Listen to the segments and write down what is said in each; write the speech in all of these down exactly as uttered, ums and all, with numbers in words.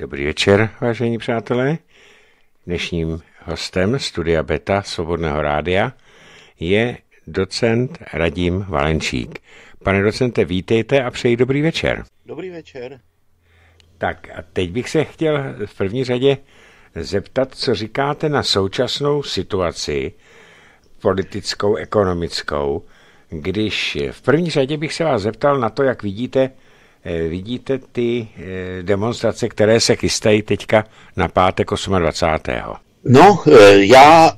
Dobrý večer, vážení přátelé. Dnešním hostem Studia Beta Svobodného rádia je docent Radim Valenčík. Pane docente, vítejte a přeji dobrý večer. Dobrý večer. Tak a teď bych se chtěl v první řadě zeptat, co říkáte na současnou situaci politickou, ekonomickou, když v první řadě bych se vás zeptal na to, jak vidíte Vidíte ty demonstrace, které se chystají teďka na pátek dvacátého osmého No, já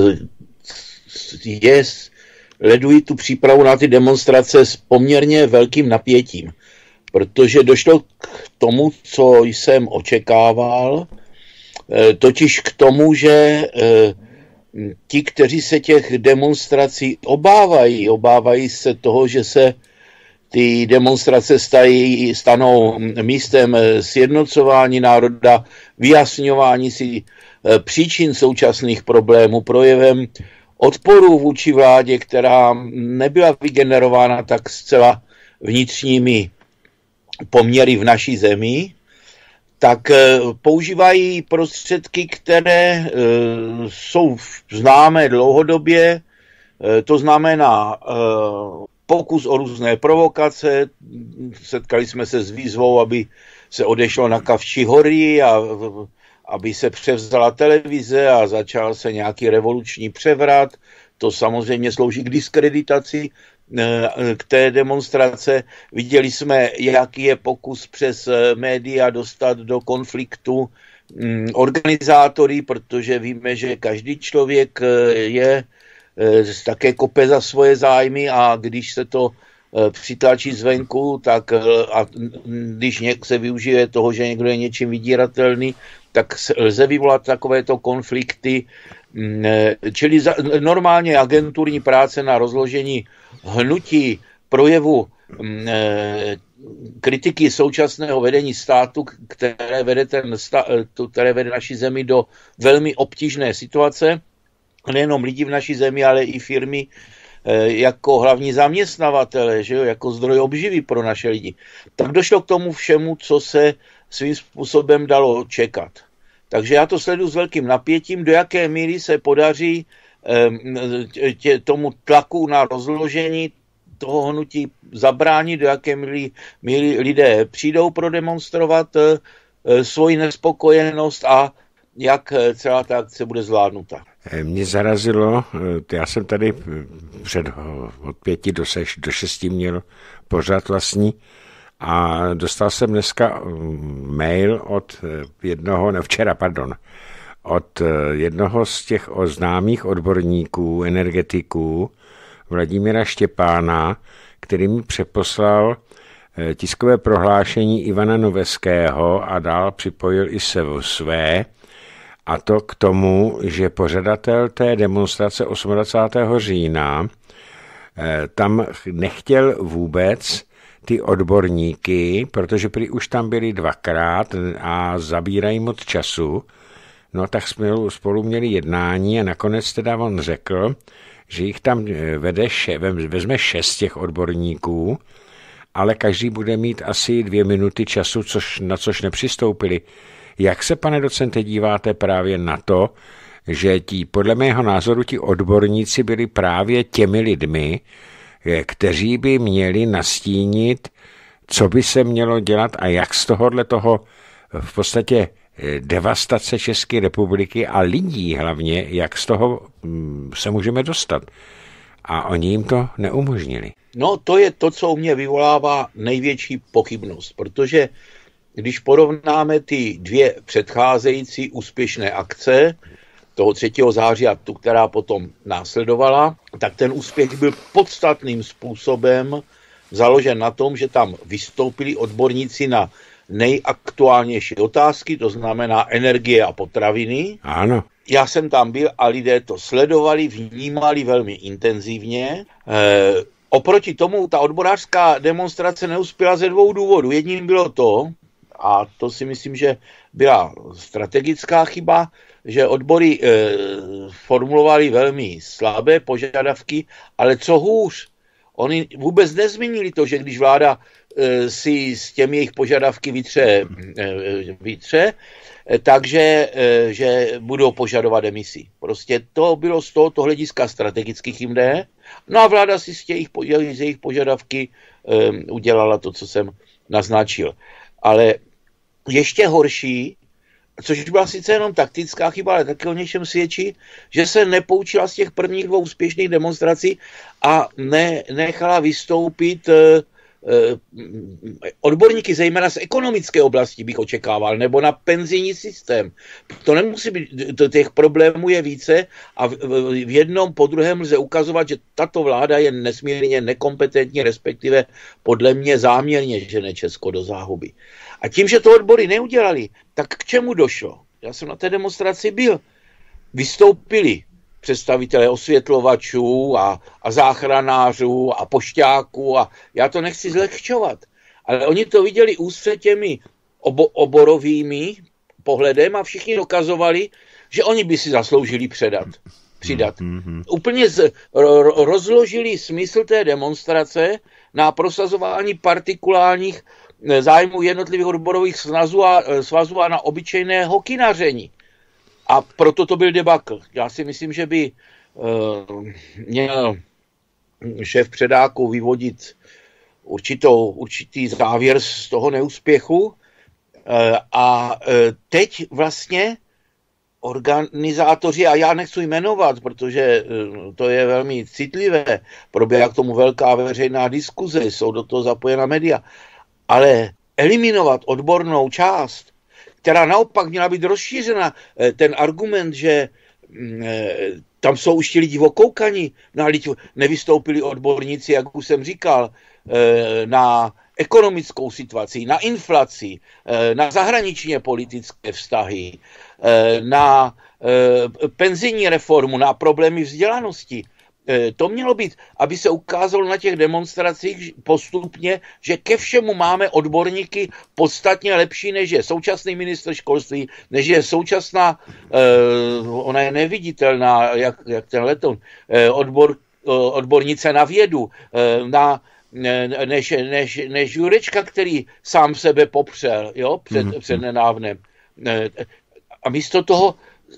je, sleduji tu přípravu na ty demonstrace s poměrně velkým napětím, protože došlo k tomu, co jsem očekával, totiž k tomu, že ti, kteří se těch demonstrací obávají, obávají se toho, že se ty demonstrace stají, stanou místem sjednocování národa, vyjasňování si příčin současných problémů, projevem odporu vůči vládě, která nebyla vygenerována tak zcela vnitřními poměry v naší zemi, tak používají prostředky, které jsou známé dlouhodobě, to znamená pokus o různé provokace, setkali jsme se s výzvou, aby se odešlo na Kavčí hory a aby se převzala televize a začal se nějaký revoluční převrat. To samozřejmě slouží k diskreditaci k té demonstrace. Viděli jsme, jaký je pokus přes média dostat do konfliktu organizátory, protože víme, že každý člověk je také kope za svoje zájmy a když se to přitlačí zvenku, tak a když se využije toho, že někdo je něčím vydíratelný, tak lze vyvolat takovéto konflikty. Čili za, normálně agenturní práce na rozložení hnutí projevu kritiky současného vedení státu, které vede, ten, které vede naši zemi do velmi obtížné situace, nejenom lidi v naší zemi, ale i firmy jako hlavní zaměstnavatele, že jo, jako zdroj obživy pro naše lidi. Tak došlo k tomu všemu, co se svým způsobem dalo čekat. Takže já to sleduji s velkým napětím, do jaké míry se podaří tě, tomu tlaku na rozložení toho hnutí zabránit, do jaké míry, míry lidé přijdou prodemonstrovat svoji nespokojenost a jak celá ta akce bude zvládnuta. Mě zarazilo, já jsem tady před od pěti do, seš, do šesti měl pořád vlastní a dostal jsem dneska mail od jednoho, ne včera, pardon, od jednoho z těch známých odborníků, energetiků, Vladimíra Štěpána, který mi přeposlal tiskové prohlášení Ivana Noveského a dál připojil i se své, a to k tomu, že pořadatel té demonstrace dvacátého osmého října tam nechtěl vůbec ty odborníky, protože prý už tam byli dvakrát a zabírají moc času, no tak jsme spolu měli jednání a nakonec teda on řekl, že jich tam vede, vezme šest těch odborníků, ale každý bude mít asi dvě minuty času, což, na což nepřistoupili. Jak se, pane docente, díváte právě na to, že ti, podle mého názoru, ti odborníci byli právě těmi lidmi, kteří by měli nastínit, co by se mělo dělat a jak z tohohle toho v podstatě devastace České republiky a lidí hlavně, jak z toho se můžeme dostat. A oni jim to neumožnili. No to je to, co u mě vyvolává největší pochybnost, protože když porovnáme ty dvě předcházející úspěšné akce, toho třetího září a tu, která potom následovala, tak ten úspěch byl podstatným způsobem založen na tom, že tam vystoupili odborníci na nejaktuálnější otázky, to znamená energie a potraviny. Ano. Já jsem tam byl a lidé to sledovali, vnímali velmi intenzivně. E, oproti tomu ta odborářská demonstrace neuspěla ze dvou důvodů. Jedním bylo to, a to si myslím, že byla strategická chyba, že odbory e, formulovaly velmi slabé požadavky, ale co hůř, Oni vůbec nezmínili to, že když vláda e, si s těmi jejich požadavky vytře, e, vytře e, takže e, že budou požadovat demisi. Prostě to bylo z tohoto hlediska strategicky chybné. No a vláda si z jejich, z jejich požadavky e, udělala to, co jsem naznačil. Ale ještě horší, což byla sice jenom taktická chyba, ale taky o něčem svědčí, že se nepoučila z těch prvních dvou úspěšných demonstrací a ne, nechala vystoupit e, e, odborníky, zejména z ekonomické oblasti bych očekával, nebo na penzijní systém. To nemusí být, to, těch problémů je více a v, v jednom po druhém lze ukazovat, že tato vláda je nesmírně nekompetentní, respektive podle mě záměrně žene Česko do záhuby. A tím, že to odbory neudělali, tak k čemu došlo? Já jsem na té demonstraci byl. Vystoupili představitelé osvětlovačů a, a záchranářů a pošťáků a já to nechci zlehčovat, ale oni to viděli ústře těmi obo, oborovými pohledem a všichni dokazovali, že oni by si zasloužili předat, přidat. Mm-hmm. Úplně z, ro, rozložili smysl té demonstrace na prosazování partikulárních zájmu jednotlivých odborových svazů a, svazů a na obyčejné hokinaření. A proto to byl debakl. Já si myslím, že by uh, měl šéf předáku vyvodit určitou, určitý závěr z toho neúspěchu. Uh, a uh, teď vlastně organizátoři, a já nechci jmenovat, protože uh, to je velmi citlivé, probíhá k tomu velká veřejná diskuze, jsou do toho zapojena média, ale eliminovat odbornou část, která naopak měla být rozšířena, ten argument, že tam jsou už ti lidi okoukaní, no, nevystoupili odborníci, jak už jsem říkal, na ekonomickou situaci, na inflaci, na zahraničně politické vztahy, na penzijní reformu, na problémy vzdělanosti. To mělo být, aby se ukázalo na těch demonstracích postupně, že ke všemu máme odborníky podstatně lepší, než je současný ministr školství, než je současná, eh, ona je neviditelná, jak, jak ten letoun, eh, odbor, eh, odbornice na vědu, eh, na, než, než, než Jurečka, který sám sebe popřel, jo, před, mm-hmm. před nenávnem. Eh, a místo toho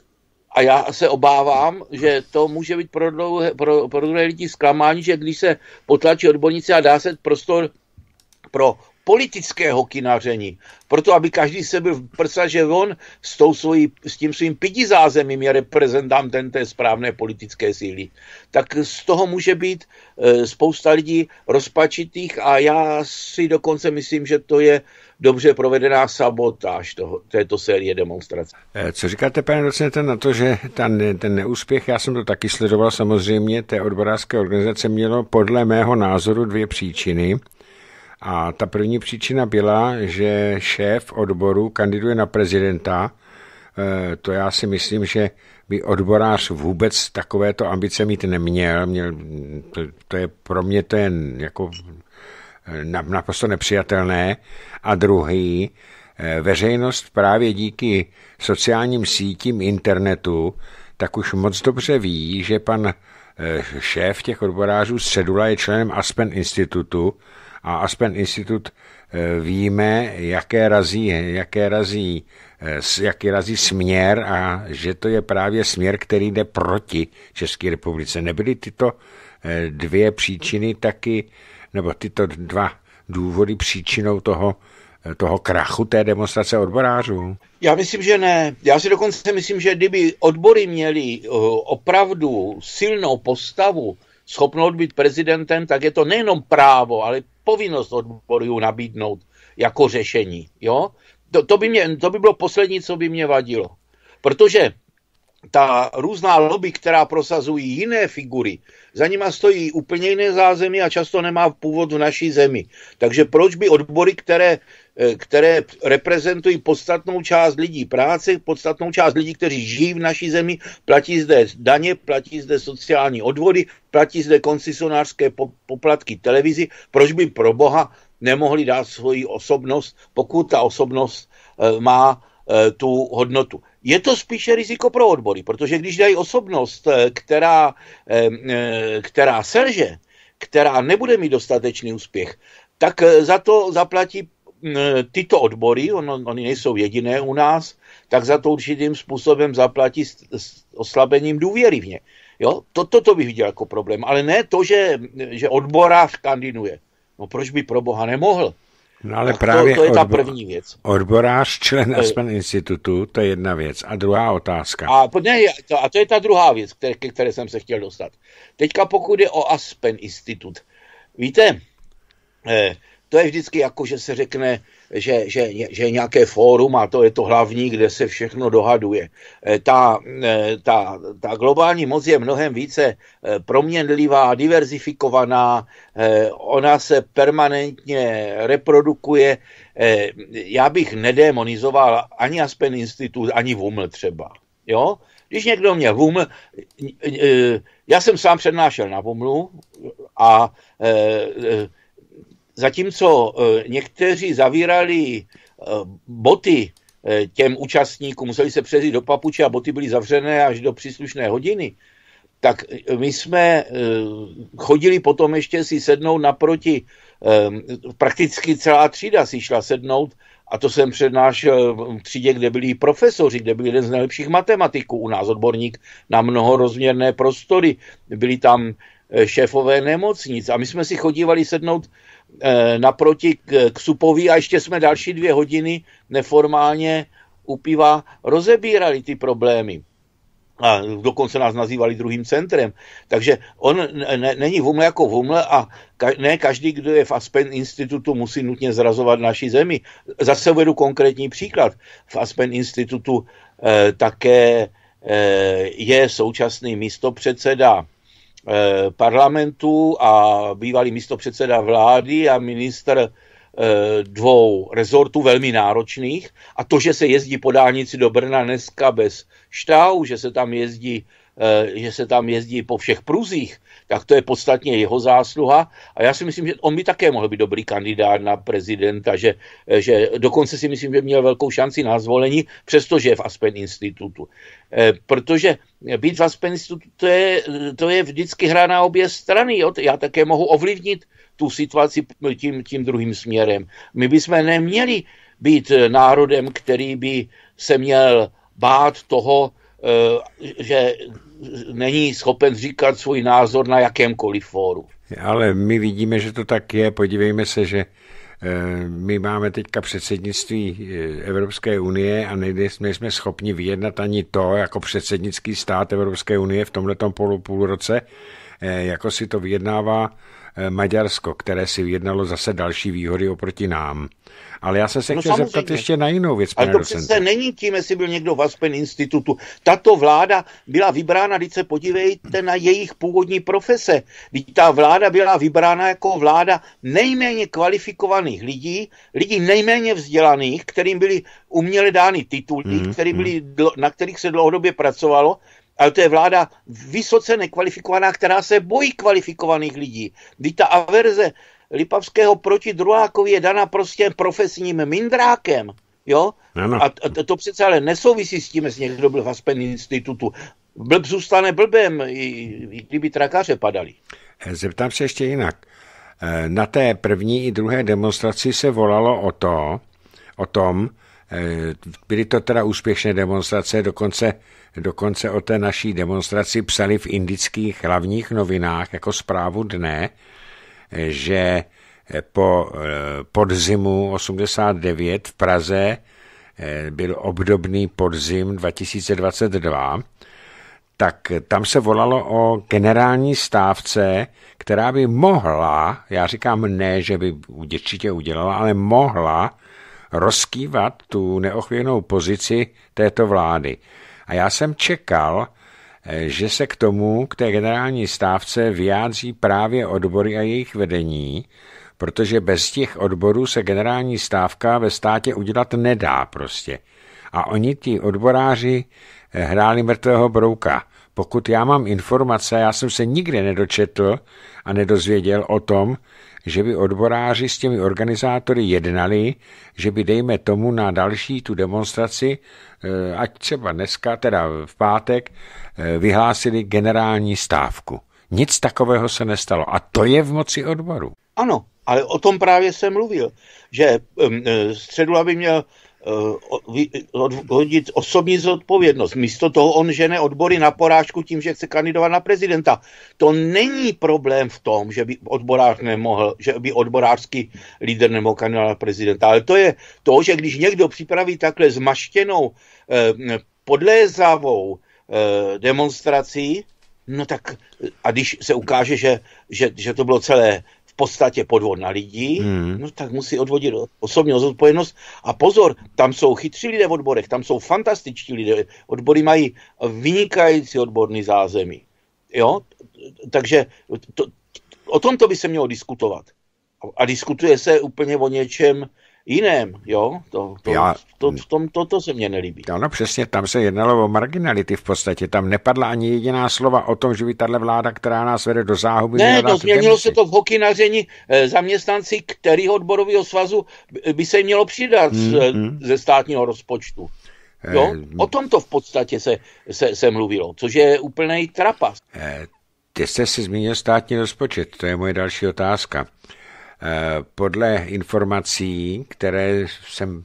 a já se obávám, že to může být pro, dlouhé, pro, pro druhé lidi zklamání, že když se potlačí odborníci a dá se prostor pro politické hokinaření, proto aby každý se byl v prsa, že on s, tou svojí, s tím svým pidi zázemím je reprezentantem té správné politické síly, tak z toho může být e, spousta lidí rozpačitých a já si dokonce myslím, že to je dobře provedená sabotáž toho, této série demonstrací. Co říkáte, pane docente, na to, že ten, ten neúspěch, já jsem to taky sledoval samozřejmě, té odborářské organizace mělo podle mého názoru dvě příčiny. A ta první příčina byla, že šéf odboru kandiduje na prezidenta. E, to já si myslím, že by odborář vůbec takovéto ambice mít neměl. Měl to, to je pro mě to je jako naprosto nepřijatelné. A druhý, veřejnost právě díky sociálním sítím internetu, tak už moc dobře ví, že pan šéf těch odborářů Středula je členem Aspen Institutu a Aspen Institut víme, jaké razí, jaké razí, jaký razí směr a že to je právě směr, který jde proti České republice. Nebyly tyto dvě příčiny taky, nebo tyto dva důvody příčinou toho, toho krachu té demonstrace odborářů? Já myslím, že ne. Já si dokonce myslím, že kdyby odbory měli opravdu silnou postavu, schopnou být prezidentem, tak je to nejenom právo, ale povinnost odborů nabídnout jako řešení. Jo? To, to, by mě, to by bylo poslední, co by mě vadilo. Protože ta různá lobby, která prosazují jiné figury, za nima stojí úplně jiné zázemí a často nemá původ v naší zemi. Takže proč by odbory, které, které reprezentují podstatnou část lidí práce, podstatnou část lidí, kteří žijí v naší zemi, platí zde daně, platí zde sociální odvody, platí zde koncesionářské poplatky televizi, proč by pro boha nemohli dát svoji osobnost, pokud ta osobnost má tu hodnotu. Je to spíše riziko pro odbory, protože když dají osobnost, která, která selže, která nebude mít dostatečný úspěch, tak za to zaplatí tyto odbory, on, oni nejsou jediné u nás, tak za to určitým způsobem zaplatí s, s oslabením důvěry v ně. Jo? To, to, to bych viděl jako problém, ale ne to, že, že odborář kandiduje. No proč by pro boha nemohl? No ale tak právě to, to je ta odbo- první věc. Odborář, člen Aspen institutu, to je jedna věc. A druhá otázka. A, ne, a to je ta druhá věc, které, ke které jsem se chtěl dostat. Teďka pokud je o Aspen institut. Víte, eh, to je vždycky jako, že se řekne, že, že, že je nějaké fórum a to je to hlavní, kde se všechno dohaduje. Ta, ta, ta globální moc je mnohem více proměnlivá, diverzifikovaná, ona se permanentně reprodukuje. Já bych nedemonizoval ani Aspen institut, ani V U M L třeba. Jo? Když někdo měl V U M L, já jsem sám přednášel na V U M L a zatímco někteří zavírali boty těm účastníkům, museli se přezít do papuče a boty byly zavřené až do příslušné hodiny, tak my jsme chodili potom ještě si sednout naproti, prakticky celá třída si šla sednout, a to jsem přednášel v třídě, kde byli profesoři, kde byl jeden z nejlepších matematiků u nás, odborník na mnohorozměrné prostory, byli tam šéfové nemocnic a my jsme si chodívali sednout naproti k Supovi a ještě jsme další dvě hodiny neformálně u piva rozebírali ty problémy. A dokonce nás nazývali druhým centrem. Takže on ne, není V U M L jako V U M L a ka, ne každý, kdo je v Aspen institutu, musí nutně zrazovat naši zemi. Zase uvedu konkrétní příklad. V Aspen institutu eh, také eh, je současný místopředseda parlamentu a bývalý místopředseda vlády a ministr dvou rezortů velmi náročných. A to, že se jezdí po dálnici do Brna dneska bez štau, že se tam jezdí, že se tam jezdí po všech pruzích, tak to je podstatně jeho zásluha. A já si myslím, že on by také mohl být dobrý kandidát na prezidenta, že, že dokonce si myslím, že měl velkou šanci na zvolení, přestože je v Aspen institutu. Protože být v Aspen institutu, to je, to je vždycky hra na obě strany. Jo? Já také mohu ovlivnit tu situaci tím, tím druhým směrem. My bychom neměli být národem, který by se měl bát toho, že není schopen říkat svůj názor na jakémkoliv fóru. Ale my vidíme, že to tak je. Podívejme se, že my máme teďka předsednictví Evropské unie a nejsme schopni vyjednat ani to, jako předsednický stát Evropské unie v tomhletom půl, půl roce, jako si to vyjednává Maďarsko, které si vyjednalo zase další výhody oproti nám. Ale já jsem se no chtěl samozřejmě zeptat ještě na jinou věc. Ale to docente. Přece není tím, jestli byl někdo v Aspen institutu. Tato vláda byla vybrána, když se podívejte na jejich původní profese. Když ta vláda byla vybrána jako vláda nejméně kvalifikovaných lidí, lidí nejméně vzdělaných, kterým byly uměle dány tituly, mm, který byly, mm. na kterých se dlouhodobě pracovalo, ale to je vláda vysoce nekvalifikovaná, která se bojí kvalifikovaných lidí. Když ta averze Lipavského proti Drulákovi je dana prostě profesním mindrákem, jo? Ano. A to, to přece ale nesouvisí s tím, jestli někdo byl v Aspen institutu. Blb zůstane blbem, i, i kdyby trakaře padaly. Zeptám se ještě jinak. Na té první i druhé demonstraci se volalo o to, o tom, byly to teda úspěšné demonstrace, dokonce, dokonce o té naší demonstraci psali v indických hlavních novinách jako zprávu dne, že po podzimu osmdesát devět v Praze byl obdobný podzim dva tisíce dvacet dva, tak tam se volalo o generální stávce, která by mohla, já říkám ne, že by určitě udělala, ale mohla rozkývat tu neochvějnou pozici této vlády. A já jsem čekal, že se k tomu, k té generální stávce vyjádří právě odbory a jejich vedení, protože bez těch odborů se generální stávka ve státě udělat nedá prostě. A oni, ti odboráři, hráli mrtvého brouka. Pokud já mám informace, já jsem se nikde nedočetl a nedozvěděl o tom, že by odboráři s těmi organizátory jednali, že by dejme tomu na další tu demonstraci, ať třeba dneska, teda v pátek, vyhlásili generální stávku. Nic takového se nestalo. A to je v moci odboru. Ano, ale o tom právě jsem mluvil, že um, Středula by měl odhodit osobní zodpovědnost. Místo toho on žene odbory na porážku tím, že chce kandidovat na prezidenta. To není problém v tom, že by odborář nemohl, že by odborářský lídr nemohl kandidovat na prezidenta, ale to je to, že když někdo připraví takhle zmaštěnou, podlézavou demonstraci, no tak a když se ukáže, že, že, že to bylo celé v podstatě podvod na lidi, hmm. no tak musí odvodit osobní zodpovědnost. A pozor, tam jsou chytří lidé v odborech, tam jsou fantastičtí lidé. Odbory mají vynikající odborný zázemí. Jo? Takže to, o tomto by se mělo diskutovat. A diskutuje se úplně o něčem jiném, jo? To, to, Já, to, v tom, to, to se mně nelíbí. Ano, přesně, tam se jednalo o marginality v podstatě. Tam nepadla ani jediná slova o tom, že by tato vláda, která nás vede do záhuby... Ne, no změnilo se to v hokynaření. Zaměstnanci kterého odborového svazu by se mělo přidat mm-hmm. ze státního rozpočtu. Jo? O tom to v podstatě se, se, se mluvilo, což je úplný trapas. Ty jste si zmínil státní rozpočet, to je moje další otázka. Podle informací, které jsem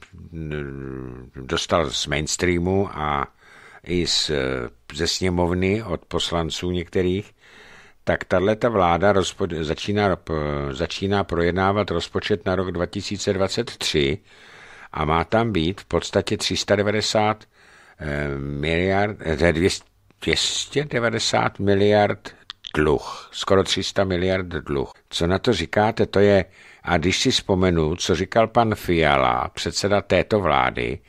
dostal z mainstreamu a i z, ze sněmovny od poslanců některých, tak tato vláda rozpo, začíná, začíná projednávat rozpočet na rok dva tisíce dvacet tři a má tam být v podstatě tři sta devadesát miliard, dvě stě devadesát miliard dluh, skoro tři sta miliard dluh. Co na to říkáte, to je, a když si vzpomenu, co říkal pan Fiala, předseda této vlády,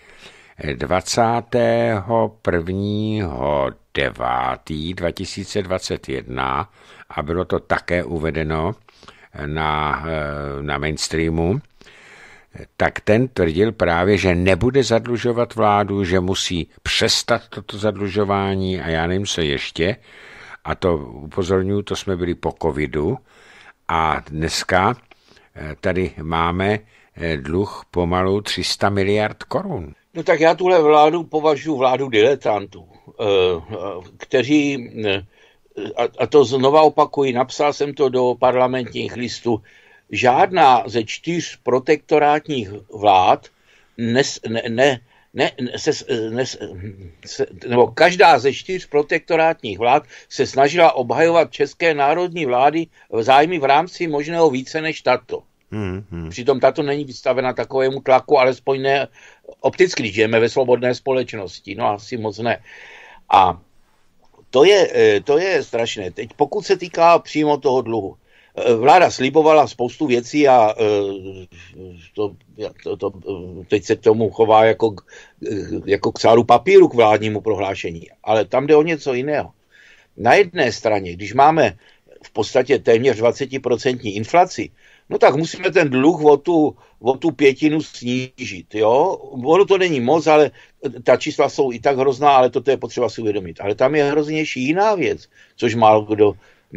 dvacátého prvního devátého dva tisíce dvacet jedna, a bylo to také uvedeno na, na mainstreamu, tak ten tvrdil právě, že nebude zadlužovat vládu, že musí přestat toto zadlužování a já nevím, co ještě. A to upozorňuji, to jsme byli po covidu a dneska tady máme dluh pomalu tři sta miliard korun. No tak já tuhle vládu považuji vládu diletantů, kteří, a to znova opakuji, napsal jsem to do parlamentních listů, žádná ze čtyř protektorátních vlád nes, ne, ne, Ne, se, ne, se, nebo každá ze čtyř protektorátních vlád se snažila obhajovat české národní vlády v zájmy v rámci možného více než tato. Hmm, hmm. Přitom tato není vystavena takovému tlaku, alespoň ne opticky, když žijeme ve svobodné společnosti. No asi moc ne. A to je, to je strašné. Teď pokud se týká přímo toho dluhu. Vláda slibovala spoustu věcí a to, to, to, teď se k tomu chová jako, jako k sálu papíru k vládnímu prohlášení. Ale tam jde o něco jiného. Na jedné straně, když máme v podstatě téměř dvacet procent inflaci, no tak musíme ten dluh o tu, o tu pětinu snížit. Jo? Ono to není moc, ale ta čísla jsou i tak hrozná, ale toto je potřeba si uvědomit. Ale tam je hroznější jiná věc, což málo kdo...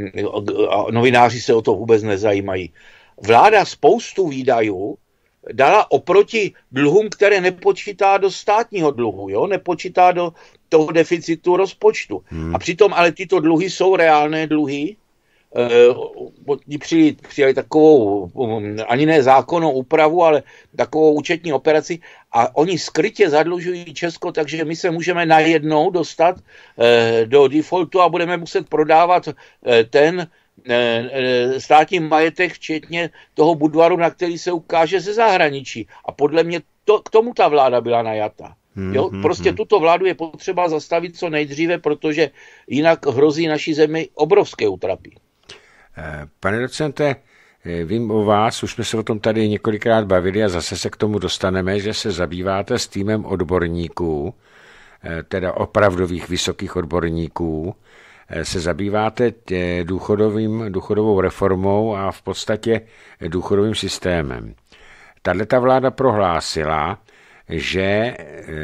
A novináři se o to vůbec nezajímají. Vláda spoustu výdajů dala oproti dluhům, které nepočítá do státního dluhu, jo? Nepočítá do toho deficitu rozpočtu. Hmm. A přitom ale tyto dluhy jsou reálné dluhy. Oni přijali, přijali takovou, ani ne zákonnou úpravu, ale takovou účetní operaci a oni skrytě zadlužují Česko, takže my se můžeme najednou dostat do defaultu a budeme muset prodávat ten státní majetek, včetně toho Budvaru, na který se ukáže ze zahraničí. A podle mě to, k tomu ta vláda byla najata. Jo? Prostě tuto vládu je potřeba zastavit co nejdříve, protože jinak hrozí naší zemi obrovské útrapy. Pane docente, vím o vás, už jsme se o tom tady několikrát bavili a zase se k tomu dostaneme, že se zabýváte s týmem odborníků, teda opravdových vysokých odborníků, se zabýváte důchodovým, důchodovou reformou a v podstatě důchodovým systémem. Tato vláda prohlásila, že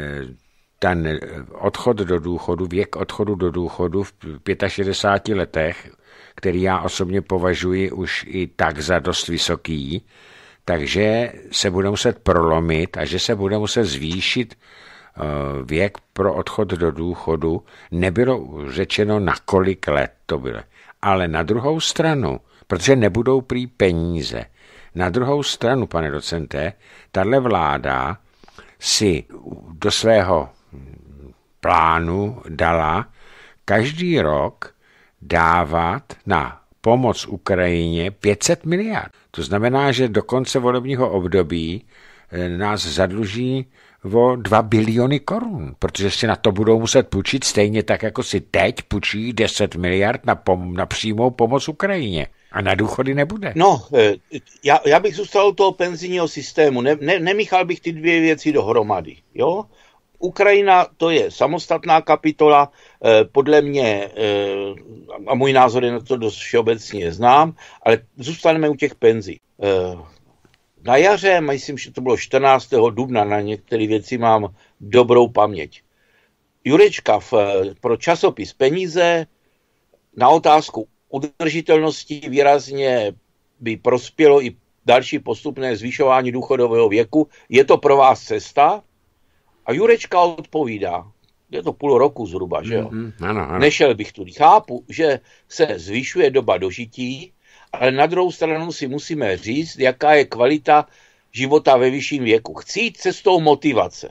ten odchod do důchodu, věk odchodu do důchodu v šedesáti pěti letech, který já osobně považuji už i tak za dost vysoký, takže se bude muset prolomit a že se bude muset zvýšit věk pro odchod do důchodu. Nebylo řečeno, na kolik let to bylo. Ale na druhou stranu, protože nebudou prý peníze, na druhou stranu, pane docente, tahle vláda si do svého plánu dala každý rok dávat na pomoc Ukrajině pět set miliard. To znamená, že do konce volebního období nás zadluží o dva biliony korun, protože si na to budou muset půjčit stejně tak, jako si teď půjčí deset miliard na, pom- na přímou pomoc Ukrajině. A na důchody nebude. No, já, já bych zůstal u toho penzijního systému. Ne, ne, nemíchal bych ty dvě věci dohromady. Jo? Ukrajina, to je samostatná kapitola, eh, podle mě, eh, a můj názor je na to dost všeobecně znám, ale zůstaneme u těch penzí. Eh, na jaře, myslím, že to bylo čtrnáctého dubna, na některé věci mám dobrou paměť. Jurečka v, pro časopis Peníze na otázku udržitelnosti výrazně by prospělo i další postupné zvyšování důchodového věku. Je to pro vás cesta? A Jurečka odpovídá, je to půl roku zhruba, že jo? Mm, ano, ano. Nešel bych tudy. Chápu, že se zvyšuje doba dožití, ale na druhou stranu si musíme říct, jaká je kvalita života ve vyšším věku. Chci jít cestou motivace.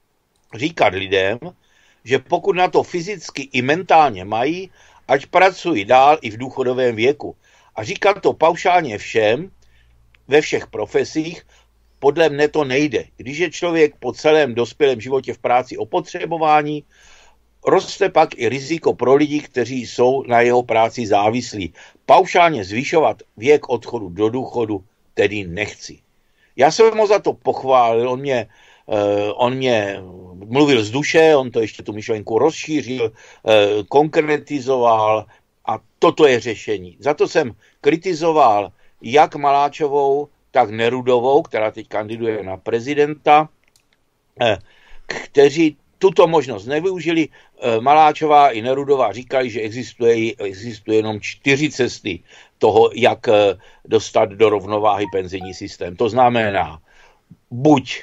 Říkat lidem, že pokud na to fyzicky i mentálně mají, ať pracují dál i v důchodovém věku. A říkat to paušálně všem, ve všech profesích, podle mne to nejde. Když je člověk po celém dospělém životě v práci opotřebování, roste pak i riziko pro lidi, kteří jsou na jeho práci závislí. Paušálně zvyšovat věk odchodu do důchodu tedy nechci. Já jsem ho za to pochválil, on mě, uh, on mě mluvil z duše, on to ještě tu myšlenku rozšířil, uh, konkretizoval a toto je řešení. Za to jsem kritizoval jak Maláčovou, tak Nerudovou, která teď kandiduje na prezidenta, uh, kteří tuto možnost nevyužili. Maláčová i Nerudová říkali, že existuje, existuje jenom čtyři cesty toho, jak dostat do rovnováhy penzijní systém. To znamená, buď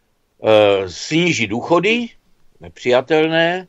e, snížit důchody, nepřijatelné,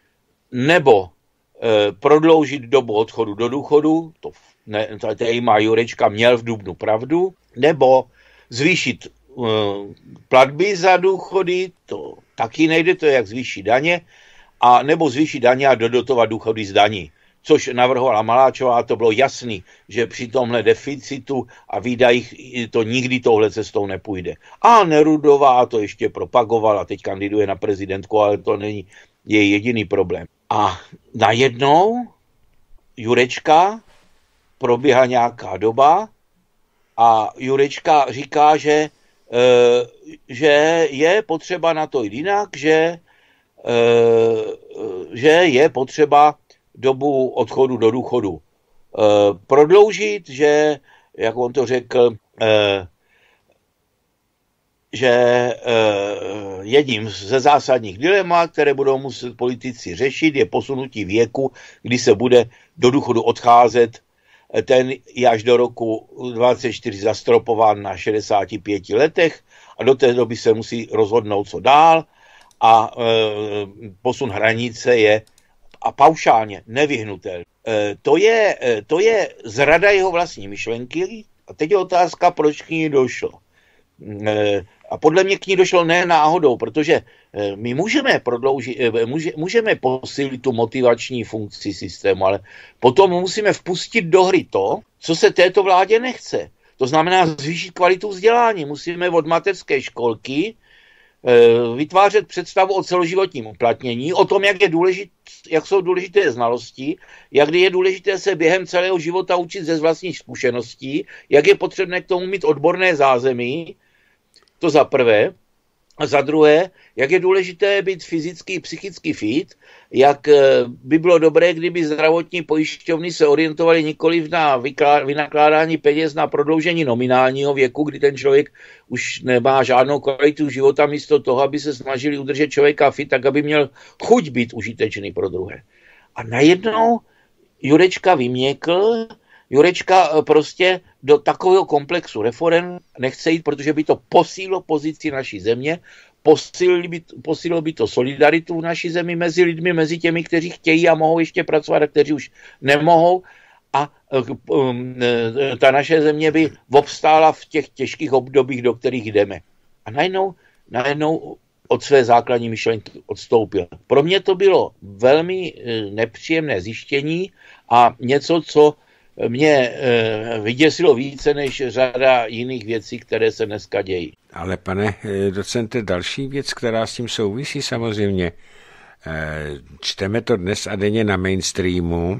nebo e, prodloužit dobu odchodu do důchodu, to ne, tady má Jurečka, měl v dubnu pravdu, nebo zvýšit e, platby za důchody, to taky nejde, to je jak zvýšit daně, a nebo zvýšit daně a dodotovat důchody z daní. Což navrhovala Maláčová, to bylo jasný, že při tomhle deficitu a výdajích to nikdy touhle cestou nepůjde. A Nerudová to ještě propagovala, teď kandiduje na prezidentku, ale to není její jediný problém. A najednou Jurečka, probíhá nějaká doba a Jurečka říká, že že je potřeba na to jít jinak, že, že je potřeba dobu odchodu do důchodu prodloužit, že, jak on to řekl, že jedním ze zásadních dilemat, které budou muset politici řešit, je posunutí věku, kdy se bude do důchodu odcházet. Ten je až do roku dvacet čtyři zastropován na šedesáti pěti letech a do té doby se musí rozhodnout, co dál, a e, posun hranice je a paušálně nevyhnutelný. E, to, je, e, to je zrada jeho vlastní myšlenky a teď je otázka, proč k ní došlo. E, a podle mě k ní došlo ne náhodou, protože my můžeme prodloužit, může, můžeme posílit tu motivační funkci systému, ale potom musíme vpustit do hry to, co se této vládě nechce. To znamená zvýšit kvalitu vzdělání. Musíme od mateřské školky vytvářet představu o celoživotním uplatnění, o tom, jak, je důležit, jak jsou důležité znalosti, jak je důležité se během celého života učit ze vlastních zkušeností, jak je potřebné k tomu mít odborné zázemí, to za prvé. A za druhé, jak je důležité být fyzicky i psychicky fit, jak by bylo dobré, kdyby zdravotní pojišťovny se orientovaly nikoliv na vynakládání peněz na prodloužení nominálního věku, kdy ten člověk už nemá žádnou kvalitu života, místo toho, aby se snažili udržet člověka fit, tak aby měl chuť být užitečný pro druhé. A najednou Jurečka vyměkl, Jurečka prostě do takového komplexu reforem nechce jít, protože by to posílilo pozici naší země, posílilo by, posílilo by to solidaritu v naší zemi mezi lidmi, mezi těmi, kteří chtějí a mohou ještě pracovat a kteří už nemohou. A ta naše země by obstála v těch těžkých obdobích, do kterých jdeme. A najednou, najednou od své základní myšlenky odstoupil. Pro mě to bylo velmi nepříjemné zjištění a něco, co mě vyděsilo více než řada jiných věcí, které se dneska dějí. Ale pane docente, další věc, která s tím souvisí samozřejmě, čteme to dnes a denně na mainstreamu,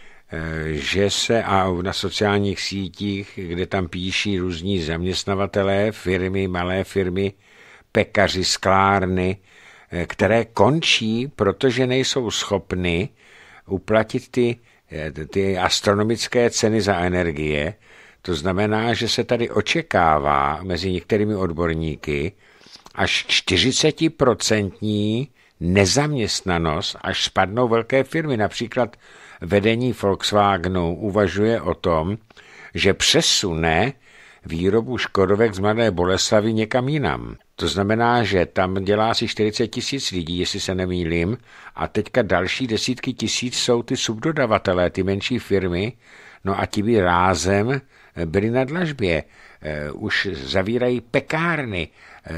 že se a na sociálních sítích, kde tam píší různí zaměstnavatelé, firmy, malé firmy, pekaři, sklárny, které končí, protože nejsou schopny uplatit ty, ty astronomické ceny za energie. To znamená, že se tady očekává mezi některými odborníky až čtyřicet procent nezaměstnanost, až spadnou velké firmy. Například vedení Volkswagenu uvažuje o tom, že přesune výrobu Škodovek z Mladé Boleslavi někam jinam. To znamená, že tam dělá asi čtyřicet tisíc lidí, jestli se nemýlím, a teďka další desítky tisíc jsou ty subdodavatelé, ty menší firmy, no a ti by rázem byli na dlažbě. Už zavírají pekárny,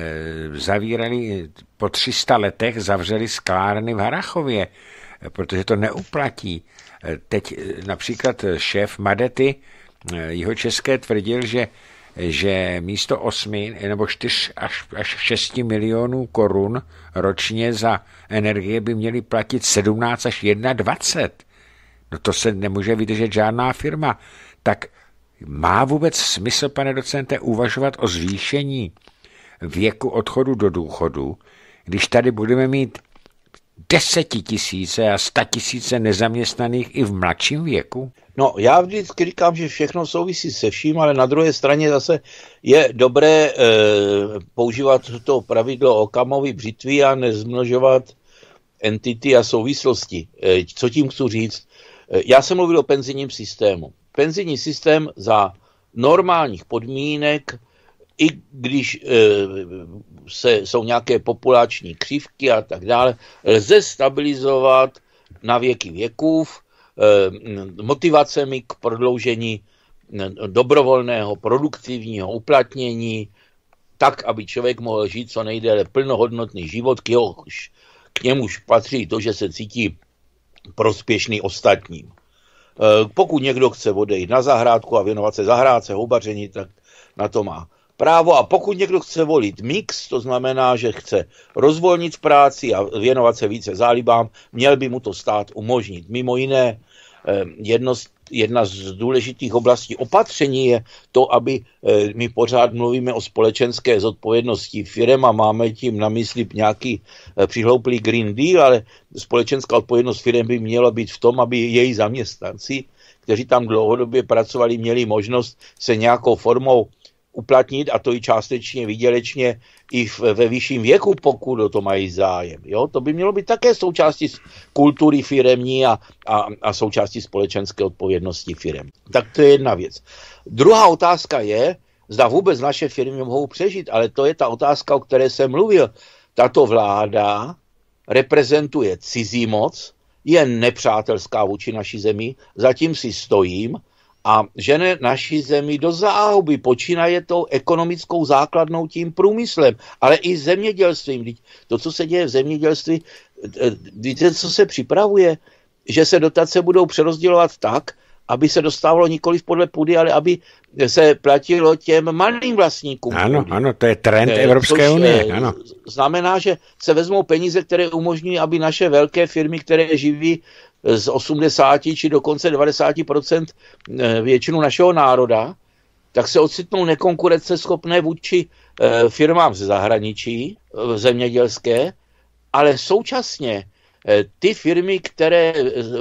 zavírali po tři sta letech, zavřeli sklárny v Harrachově, protože to neuplatí. Teď například šéf Madety jihočeské tvrdil, že, že místo osmi nebo čtyř až, až šesti milionů korun ročně za energie by měli platit sedmnáct až dvacet jedna. No to se nemůže vydržet žádná firma. Tak má vůbec smysl, pane docente, uvažovat o zvýšení věku odchodu do důchodu, když tady budeme mít desetitisíce a statisíce nezaměstnaných i v mladším věku? No, já vždycky říkám, že všechno souvisí se vším, ale na druhé straně zase je dobré e, používat to pravidlo Okamovy břitvy a nezmnožovat entity a souvislosti. E, co tím chci říct? E, já jsem mluvil o penzijním systému. Penzijní systém za normálních podmínek, i když e, se, jsou nějaké populační křivky a tak dále, lze stabilizovat na věky věkův e, motivacemi k prodloužení dobrovolného produktivního uplatnění, tak, aby člověk mohl žít co nejdéle plnohodnotný život, k, jeho, k němuž patří to, že se cítí prospěšný ostatním. E, pokud někdo chce odejít na zahrádku a věnovat se zahrádce, houbaření, tak na to má právo, a pokud někdo chce volit mix, to znamená, že chce rozvolnit v práci a věnovat se více zálibám, měl by mu to stát umožnit. Mimo jiné, jedno, jedna z důležitých oblastí opatření je to, aby my pořád mluvíme o společenské zodpovědnosti firem a máme tím na mysli nějaký přihlouplý Green Deal, ale společenská odpovědnost firem by měla být v tom, aby její zaměstnanci, kteří tam dlouhodobě pracovali, měli možnost se nějakou formou uplatnit, a to i částečně výdělečně i ve vyšším věku, pokud o to mají zájem. Jo? To by mělo být také součástí kultury firemní a, a, a součástí společenské odpovědnosti firem. Tak to je jedna věc. Druhá otázka je, zda vůbec naše firmy mohou přežít, ale to je ta otázka, o které jsem mluvil. Tato vláda reprezentuje cizí moc, je nepřátelská vůči naší zemi, zatím si stojím, a žene naší zemi do záhuby, počínaje tou ekonomickou základnou tím průmyslem, ale i zemědělstvím. To, co se děje v zemědělství, víte, co se připravuje? Že se dotace budou přerozdělovat tak, aby se dostávalo nikoliv podle půdy, ale aby se platilo těm malým vlastníkům. Ano, půdy. Ano, to je trend Evropské unie. Ano. Znamená, že se vezmou peníze, které umožňují, aby naše velké firmy, které živí z osmdesát či dokonce devadesát procent většinu našeho národa, tak se ocitnou nekonkurenceschopné vůči firmám ze zahraničí, zemědělské, ale současně ty firmy, které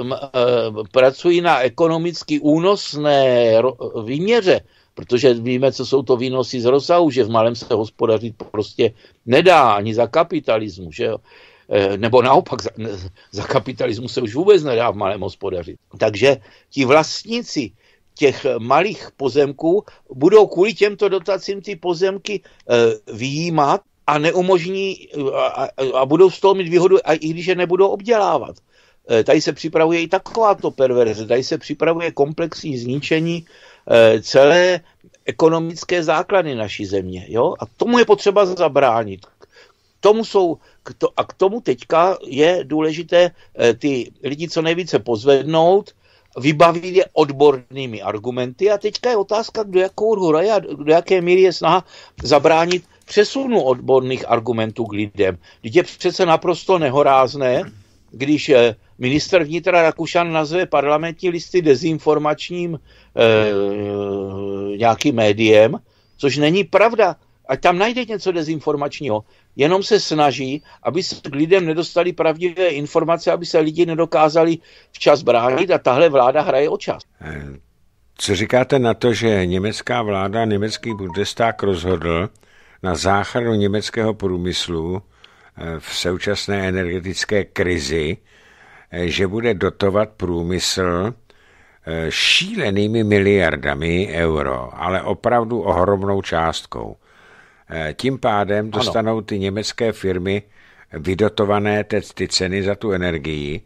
pracují na ekonomicky únosné výměře, protože víme, co jsou to výnosy z rozsahu, že v malém se hospodařit prostě nedá ani za kapitalismu, že jo? Nebo naopak za, za kapitalismu se už vůbec nedá v malém hospodařit. Takže ti vlastníci těch malých pozemků budou kvůli těmto dotacím ty pozemky e, vyjímat a neumožní a, a budou z toho mít výhodu, a i když je nebudou obdělávat. tady se připravuje i takováto perverze, tady se připravuje komplexní zničení celé ekonomické základy naší země. Jo? A tomu je potřeba zabránit. K tomu jsou, a k tomu teďka je důležité ty lidi co nejvíce pozvednout, vybavit je odbornými argumenty a teďka je otázka, kdo jakou hraje a do jaké míry je snaha zabránit přesunu odborných argumentů k lidem. Teď je přece naprosto nehorázné, když ministr vnitra Rakušan nazve parlamentní listy dezinformačním eh, nějakým médiem, což není pravda. Ať tam najde něco dezinformačního. Jenom se snaží, aby se k lidem nedostali pravdivé informace, aby se lidi nedokázali včas bránit a tahle vláda hraje o čas. Co říkáte na to, že německá vláda, německý Bundestag rozhodl na záchranu německého průmyslu v současné energetické krizi, že bude dotovat průmysl šílenými miliardami euro, ale opravdu ohromnou částkou. Tím pádem dostanou ty německé firmy vydotované ty, ty ceny za tu energii.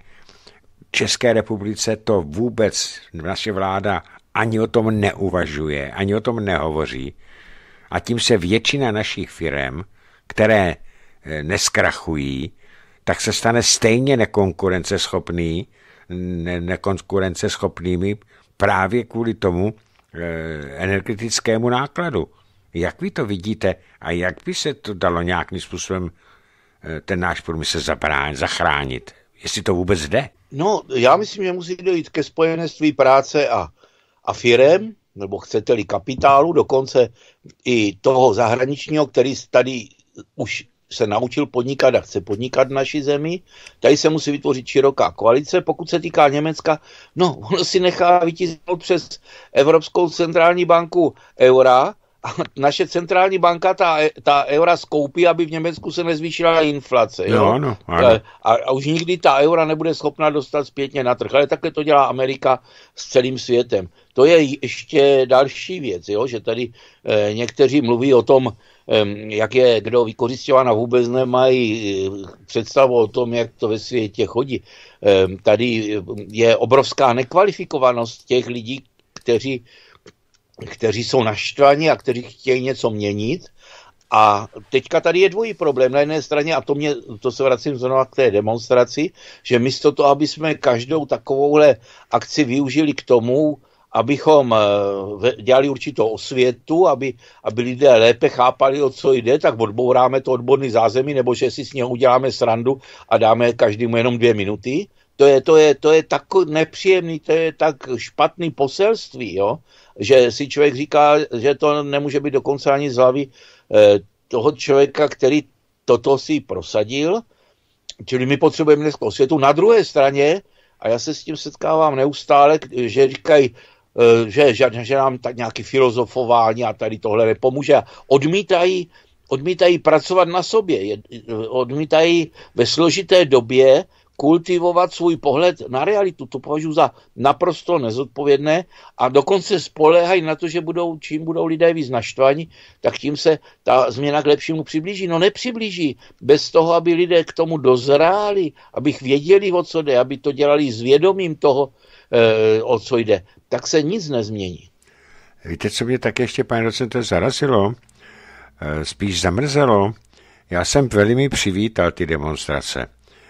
České republice to vůbec naše vláda ani o tom neuvažuje, ani o tom nehovoří. A tím se většina našich firem, které neskrachují, tak se stane stejně nekonkurenceschopný, ne, nekonkurenceschopnými právě kvůli tomu e, energetickému nákladu. Jak vy to vidíte a jak by se to dalo nějakým způsobem e, ten náš průmysl zabránit, zachránit? Jestli to vůbec jde? No, já myslím, že musí dojít ke spojenectví práce a, a firem, nebo chcete-li kapitálu, dokonce i toho zahraničního, který tady už se naučil podnikat a chce podnikat v naší zemi. Tady se musí vytvořit široká koalice. Pokud se týká Německa, no, ono si nechá vytisknout přes Evropskou centrální banku eura a naše centrální banka ta, ta eura skoupí, aby v Německu se nezvýšila inflace. Jo? No, no, ano. A, a už nikdy ta eura nebude schopna dostat zpětně na trh. Ale takhle to dělá Amerika s celým světem. To je ještě další věc, jo? Že tady eh, někteří mluví o tom, eh, jak je kdo vykořisťován a vůbec nemají eh, představu o tom, jak to ve světě chodí. Eh, tady je obrovská nekvalifikovanost těch lidí, kteří kteří jsou naštvaní a kteří chtějí něco měnit. A teďka tady je dvojí problém. Na jedné straně, a to, mě, to se vracím znovu k té demonstraci, že místo toho, aby jsme každou takovouhle akci využili k tomu, abychom dělali určitou osvětu, aby, aby lidé lépe chápali, o co jde, tak odbouráme to odborný zázemí, nebo že si s něho uděláme srandu a dáme každému jenom dvě minuty. To je, to je, to je tak nepříjemný, to je tak špatný poselství, jo? Že si člověk říká, že to nemůže být dokonce ani z hlavy eh, toho člověka, který toto si prosadil. Čili my potřebujeme dneska osvětu. Na druhé straně, a já se s tím setkávám neustále, že říkají, eh, že, že, že nám tak nějaké filozofování a tady tohle nepomůže. A odmítají, odmítají pracovat na sobě. Odmítají ve složité době kultivovat svůj pohled na realitu. To považuji za naprosto nezodpovědné a dokonce spoléhají na to, že budou, čím budou lidé víc naštvaní, tak tím se ta změna k lepšímu přiblíží. No nepřiblíží. Bez toho, aby lidé k tomu dozráli, abych věděli, o co jde, aby to dělali s vědomím toho, e, o co jde, tak se nic nezmění. Víte, co mě tak ještě, pane docente, zarazilo? E, spíš zamrzelo. Já jsem velmi přivítal ty demonstrace.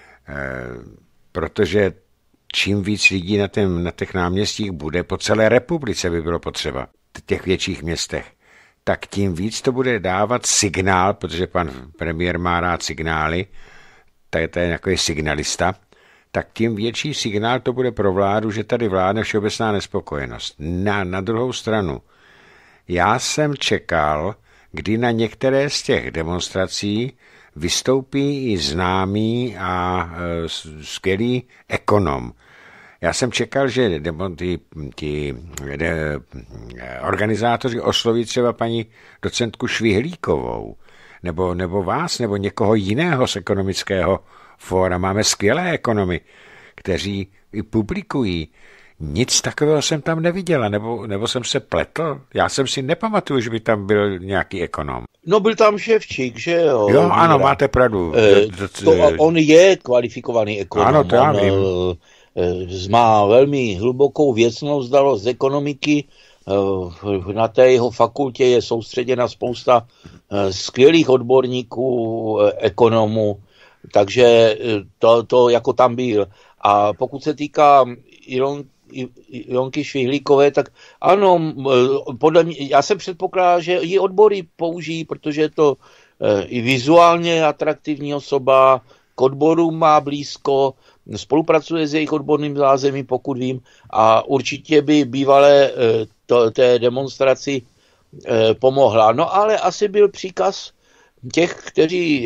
Protože čím víc lidí na, tém, na těch náměstích bude, po celé republice by bylo potřeba, v těch větších městech, tak tím víc to bude dávat signál, protože pan premiér má rád signály, to je nějaký signalista, tak tím větší signál to bude pro vládu, že tady vládne všeobecná nespokojenost. Na, na druhou stranu, já jsem čekal, kdy na některé z těch demonstrací vystoupí i známý a e, skvělý ekonom. Já jsem čekal, že ty, ty de, organizátoři osloví třeba paní docentku Švihlíkovou, nebo, nebo vás, nebo někoho jiného z ekonomického fóra. Máme skvělé ekonomy, kteří i publikují. Nic takového jsem tam neviděla, nebo, nebo jsem se pletl. Já jsem si nepamatuju, že by tam byl nějaký ekonom. No byl tam Ševčík, že jo? Jo, Míra. Ano, máte pravdu. E, to, on je kvalifikovaný ekonom. Ano, to já vím. On má velmi hlubokou věcnou znalost z ekonomiky. Na té jeho fakultě je soustředěna spousta skvělých odborníků, ekonomů, takže to, to jako tam byl. A pokud se týká Ilon, Ilonky Švihlíkové, tak ano, podle mě, já jsem předpokládal, že ji odbory použijí, protože je to i vizuálně atraktivní osoba, k odborům má blízko, spolupracuje s jejich odborným zázemím, pokud vím, a určitě by bývalé to, té demonstraci pomohla. No ale asi byl příkaz těch, kteří,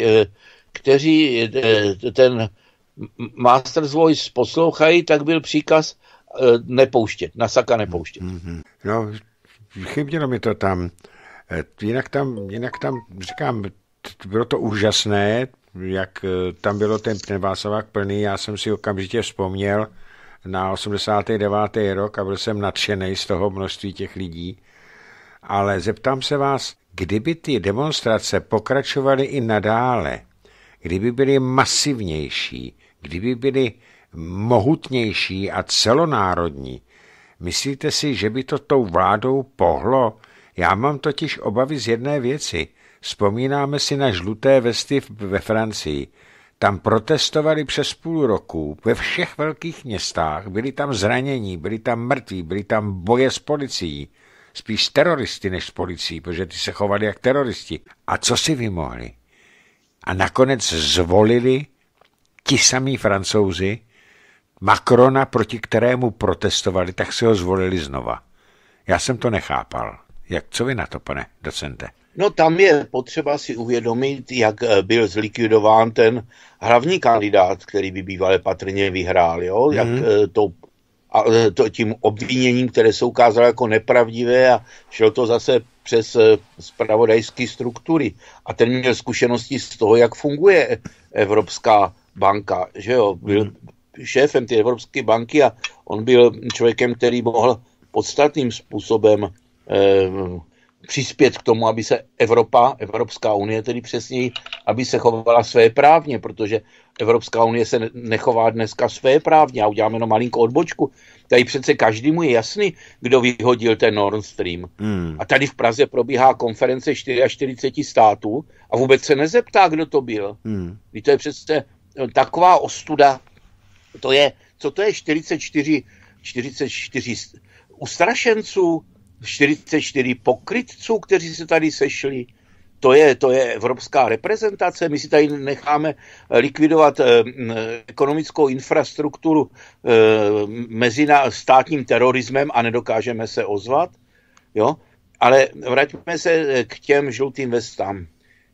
kteří ten Master's Voice poslouchají, tak byl příkaz nepouštět, na saka nepouštět. Mm-hmm. No, chybělo mi to tam. Jinak tam, jinak tam, říkám, bylo to úžasné, jak tam bylo ten, ten Václavák plný, já jsem si okamžitě vzpomněl na osmdesátý devátý rok a byl jsem nadšený z toho množství těch lidí. Ale zeptám se vás, kdyby ty demonstrace pokračovaly i nadále, kdyby byly masivnější, kdyby byly mohutnější a celonárodní, myslíte si, že by to tou vládou pohlo? Já mám totiž obavy z jedné věci. Vzpomínáme si na žluté vesty ve Francii. Tam protestovali přes půl roku ve všech velkých městách, byli tam zranění, byli tam mrtví, byli tam boje s policií. Spíš teroristy než s policií, protože ty se chovali jak teroristi. A co si vymohli? A nakonec zvolili ti samí Francouzi Macrona, proti kterému protestovali, tak si ho zvolili znova. Já jsem to nechápal. Jak, co vy na to, pane docente? No tam je potřeba si uvědomit, jak byl zlikvidován ten hlavní kandidát, který by bývalé patrně vyhrál, jo? Jak mm. to, a, to tím obviněním, které se ukázalo jako nepravdivé a šlo to zase přes zpravodajské struktury. A ten měl zkušenosti z toho, jak funguje Evropská banka, že jo? Byl mm. šéfem té Evropské banky a on byl člověkem, který mohl podstatným způsobem eh, přispět k tomu, aby se Evropa, Evropská unie tedy přesněji, aby se chovala svéprávně, protože Evropská unie se nechová dneska svéprávně a uděláme jenom malinkou odbočku. Tady přece každému je jasný, kdo vyhodil ten Nord Stream. Hmm. A tady v Praze probíhá konference čtyřicet čtyři států a vůbec se nezeptá, kdo to byl. Hmm. To je přece taková ostuda. To je, co to je čtyřicet čtyři, čtyřicet čtyři ustrašenců, čtyřicet čtyři pokrytců, kteří se tady sešli. To je, to je evropská reprezentace. My si tady necháme likvidovat eh, ekonomickou infrastrukturu eh, mezi státním terorismem a nedokážeme se ozvat. Jo? Ale vraťme se k těm žlutým vestám.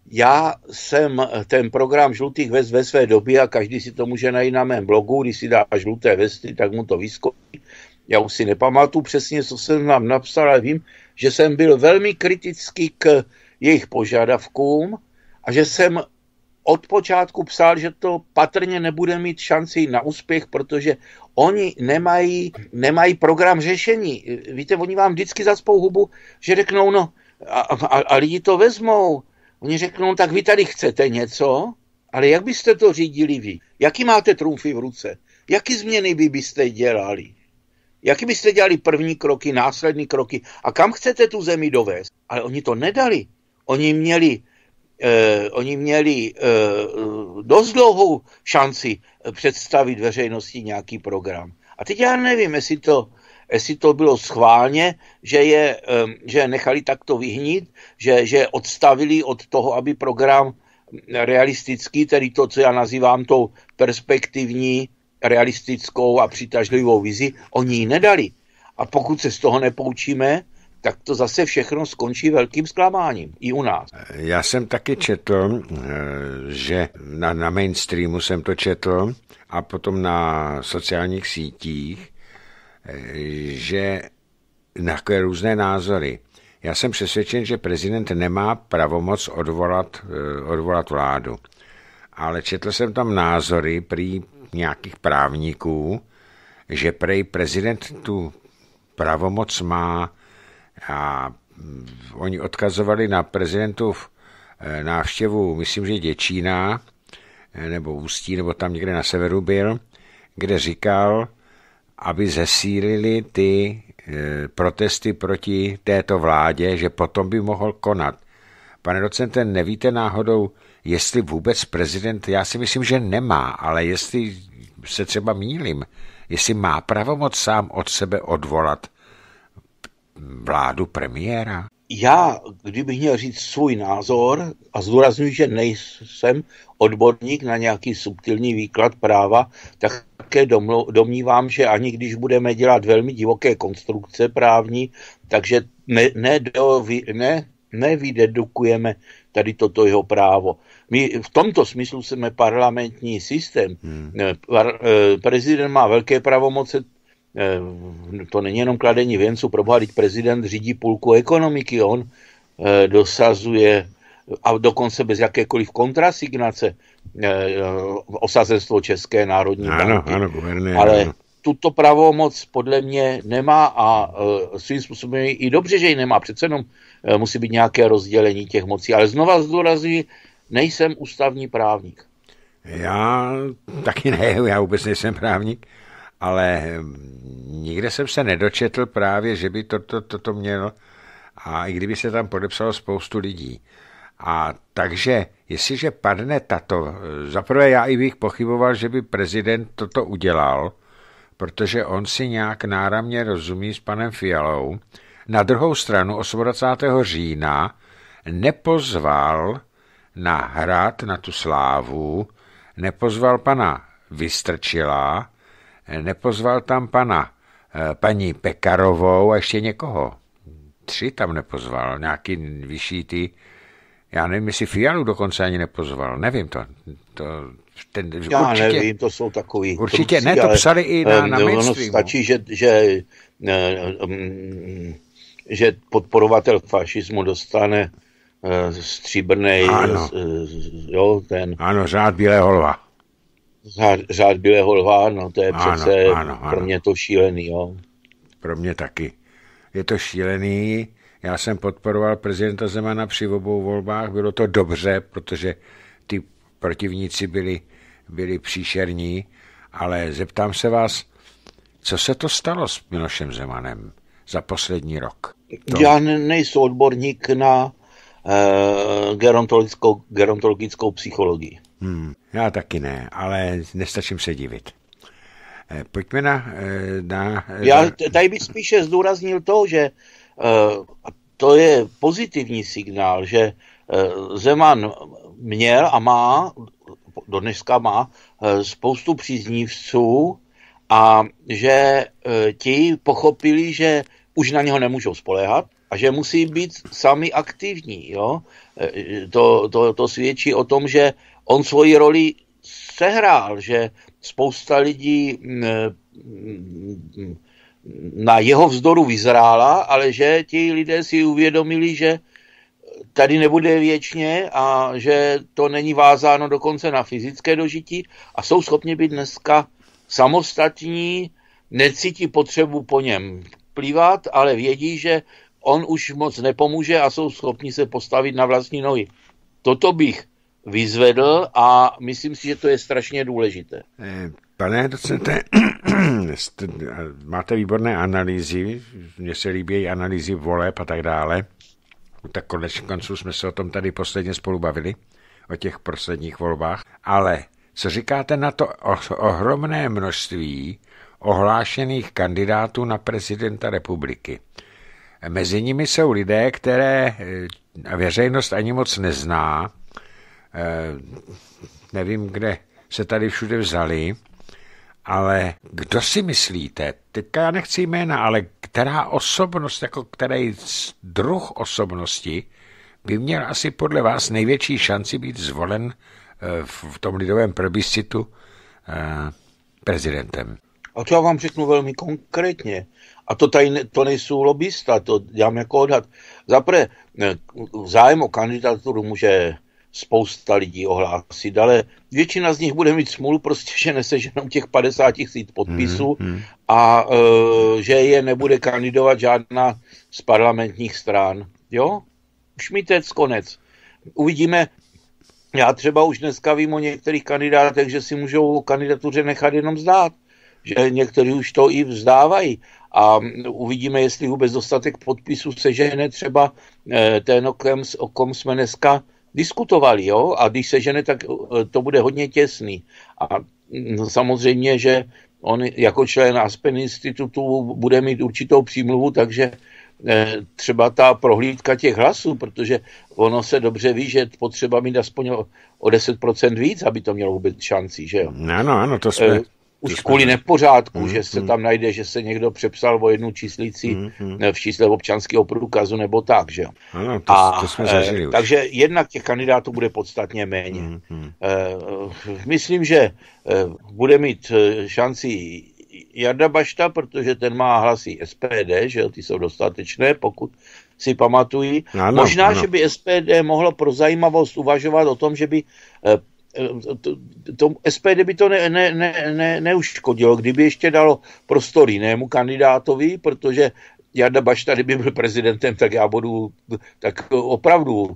Já jsem ten program žlutých vest ve své době, a každý si to může najít na mém blogu, když si dá žluté vesty, tak mu to vyskočí. Já už si nepamatuju přesně, co jsem nám napsal, ale vím, že jsem byl velmi kritický k jejich požadavkům a že jsem od počátku psal, že to patrně nebude mít šanci na úspěch, protože oni nemají, nemají program řešení. Víte, oni vám vždycky zacpou hubu, že řeknou, no a, a, a lidi to vezmou. Oni řeknou, tak vy tady chcete něco, ale jak byste to řídili vy? Jaký máte trumfy v ruce? Jaký změny vy byste dělali? Jaký byste dělali první kroky, následní kroky a kam chcete tu zemi dovést? Ale oni to nedali. Oni měli, eh, oni měli eh, dost dlouhou šanci představit veřejnosti nějaký program. A teď já nevím, jestli to, jestli to bylo schválně, že je, eh, že je nechali takto vyhnít, že, že odstavili od toho, aby program realistický, tedy to, co já nazývám tou perspektivní, realistickou a přitažlivou vizi, oni ji nedali. A pokud se z toho nepoučíme, tak to zase všechno skončí velkým zklamáním. I u nás. Já jsem taky četl, že na, na mainstreamu jsem to četl a potom na sociálních sítích, že na různé názory. Já jsem přesvědčen, že prezident nemá pravomoc odvolat, odvolat vládu. Ale četl jsem tam názory prý nějakých právníků, že prej prezident tu pravomoc má a oni odkazovali na prezidentův návštěvu, myslím, že Děčína, nebo Ústí, nebo tam někde na severu byl, kde říkal, aby zesílili ty protesty proti této vládě, že potom by mohl konat. Pane docente, nevíte náhodou, jestli vůbec prezident, já si myslím, že nemá, ale jestli se třeba mýlím, jestli má pravomoc sám od sebe odvolat vládu premiéra? Já, kdybych měl říct svůj názor, a zdůrazňuji, že nejsem odborník na nějaký subtilní výklad práva, tak také domnívám, že ani když budeme dělat velmi divoké konstrukce právní, takže ne, ne, do, ne, nevydedukujeme tady toto jeho právo. My v tomto smyslu jsme parlamentní systém. Hmm. Prezident má velké pravomoce, to není jenom kladení věnců, proboha, teď prezident řídí půlku ekonomiky, on dosazuje a dokonce bez jakékoliv kontrasignace osazenstvo České národní ano, banky. Ano, guvernér, ale ano. Tuto pravomoc podle mě nemá a svým způsobem i dobře, že ji nemá. Přece jenom musí být nějaké rozdělení těch mocí. Ale znova zdůrazňuji, nejsem ústavní právník. Já taky ne, já vůbec nejsem právník, ale nikde jsem se nedočetl právě, že by toto to, to, to měl, a i kdyby se tam podepsalo spoustu lidí. A takže, jestliže padne tato, zaprvé já i bych pochyboval, že by prezident toto udělal, protože on si nějak náramně rozumí s panem Fialou. Na druhou stranu dvacátého osmého října nepozval na hrad, na tu slávu, nepozval pana Vystrčila, nepozval tam pana paní Pekarovou a ještě někoho. Tři tam nepozval, nějaký vyšší ty, já nevím, jestli Fialu dokonce ani nepozval, nevím to. to ten, já určitě, nevím, to jsou takový... Určitě truci, ne, to ale, psali i na, na mainstreamu. Stačí, že, že, že podporovatel fašismu dostane stříbrnej, ano. jo, ten... Ano, řád bílého lva. Řád, řád bílého lva, no to je ano, přece ano, ano. pro mě to šílený, jo. Pro mě taky. Je to šílený. Já jsem podporoval prezidenta Zemana při obou volbách, bylo to dobře, protože ty protivníci byli, byli příšerní, ale zeptám se vás, co se to stalo s Milošem Zemanem za poslední rok? To... Já nejsem odborník na uh, gerontologickou, gerontologickou psychologii. Hmm, já taky ne, ale nestačím se divit. Eh, pojďme na... Eh, na já tady bych spíše zdůraznil to, že uh, to je pozitivní signál, že uh, Zeman měl a má, do dneska má, uh, spoustu příznivců a že uh, ti pochopili, že už na něho nemůžou spoléhat a že musí být sami aktivní. Jo? To, to, to svědčí o tom, že on svoji roli sehrál, že spousta lidí na jeho vzdoru vyzrála, ale že ti lidé si uvědomili, že tady nebude věčně a že to není vázáno dokonce na fyzické dožití a jsou schopni být dneska samostatní, necítí potřebu po něm plivat, ale vědí, že on už moc nepomůže a jsou schopni se postavit na vlastní nohy. Toto bych vyzvedl a myslím si, že to je strašně důležité. Pane docente, máte výborné analýzy, mně se líbí analýzy voleb a tak dále, tak konec konců jsme se o tom tady posledně spolu bavili, o těch posledních volbách, ale co říkáte na to ohromné množství ohlášených kandidátů na prezidenta republiky? Mezi nimi jsou lidé, které veřejnost ani moc nezná, nevím, kde se tady všude vzali, ale kdo si myslíte, teďka já nechci jména, ale která osobnost, jako který druh osobnosti by měl asi podle vás největší šanci být zvolen v tom lidovém plebiscitu prezidentem? A to já vám řeknu velmi konkrétně. A to tady ne, to nejsou lobbysta, to dělám jako odhad. Zaprvé zájem o kandidaturu může spousta lidí ohlásit, ale většina z nich bude mít smůlu prostě, že neseženou těch padesát tisíc podpisů hmm, hmm. a e, že je nebude kandidovat žádná z parlamentních stran. Jo? Už mi teď konec. Uvidíme. Já třeba už dneska vím o některých kandidátech, že si můžou o kandidatuře nechat jenom zdát. Že někteří už to i vzdávají. A uvidíme, jestli vůbec dostatek podpisů sežene třeba ten, o kom, o kom jsme dneska diskutovali. Jo? A když sežene, tak to bude hodně těsný. A samozřejmě, že on jako člen Aspen institutu bude mít určitou přímluvu, takže třeba ta prohlídka těch hlasů, protože ono se dobře ví, že potřeba mít aspoň o deset procent víc, aby to mělo vůbec šanci, že jo? Ano, ano, to jsme... Uh, už to kvůli jsme... nepořádku, mm, že se mm. tam najde, že se někdo přepsal o jednu číslici mm, mm. v čísle občanského průkazu nebo tak, že jo? Ano, to, A, to jsme zažili už. Takže jednak těch kandidátů bude podstatně méně. Mm, mm. Uh, myslím, že uh, bude mít šanci Jarda Bašta, protože ten má hlasy S P D, že jo, ty jsou dostatečné, pokud si pamatují. Ano, Možná, ano. že by S P D mohlo pro zajímavost uvažovat o tom, že by to, to S P D by to ne, ne, ne, ne, neuškodilo, kdyby ještě dalo prostor jinému kandidátovi, protože Jarda Bašta, kdyby byl prezidentem, tak já budu, tak opravdu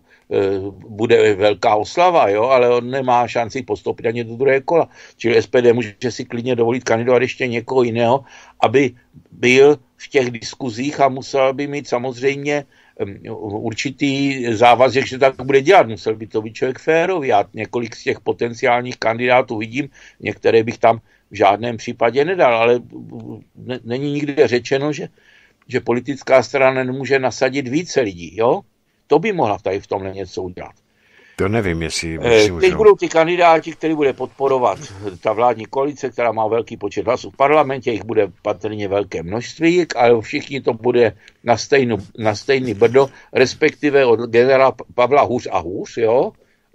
bude velká oslava, jo, ale on nemá šanci postoupit ani do druhé kola. Čili S P D může si klidně dovolit kandidovat ještě někoho jiného, aby byl v těch diskuzích a musel by mít samozřejmě určitý závazek, že tak bude dělat. Musel by to být člověk férový. Já několik z těch potenciálních kandidátů vidím, některé bych tam v žádném případě nedal, ale není nikde řečeno, že že politická strana nemůže nasadit více lidí, jo? To by mohla tady v tomhle něco udělat. To nevím, jestli... Teď můžou. Budou ty kandidáti, který bude podporovat ta vládní koalice, která má velký počet hlasů v parlamentě, jich bude patrně velké množství, ale všichni to bude na, stejnu, na stejný brdo, respektive od generála Pavla hůř a hůř, jo?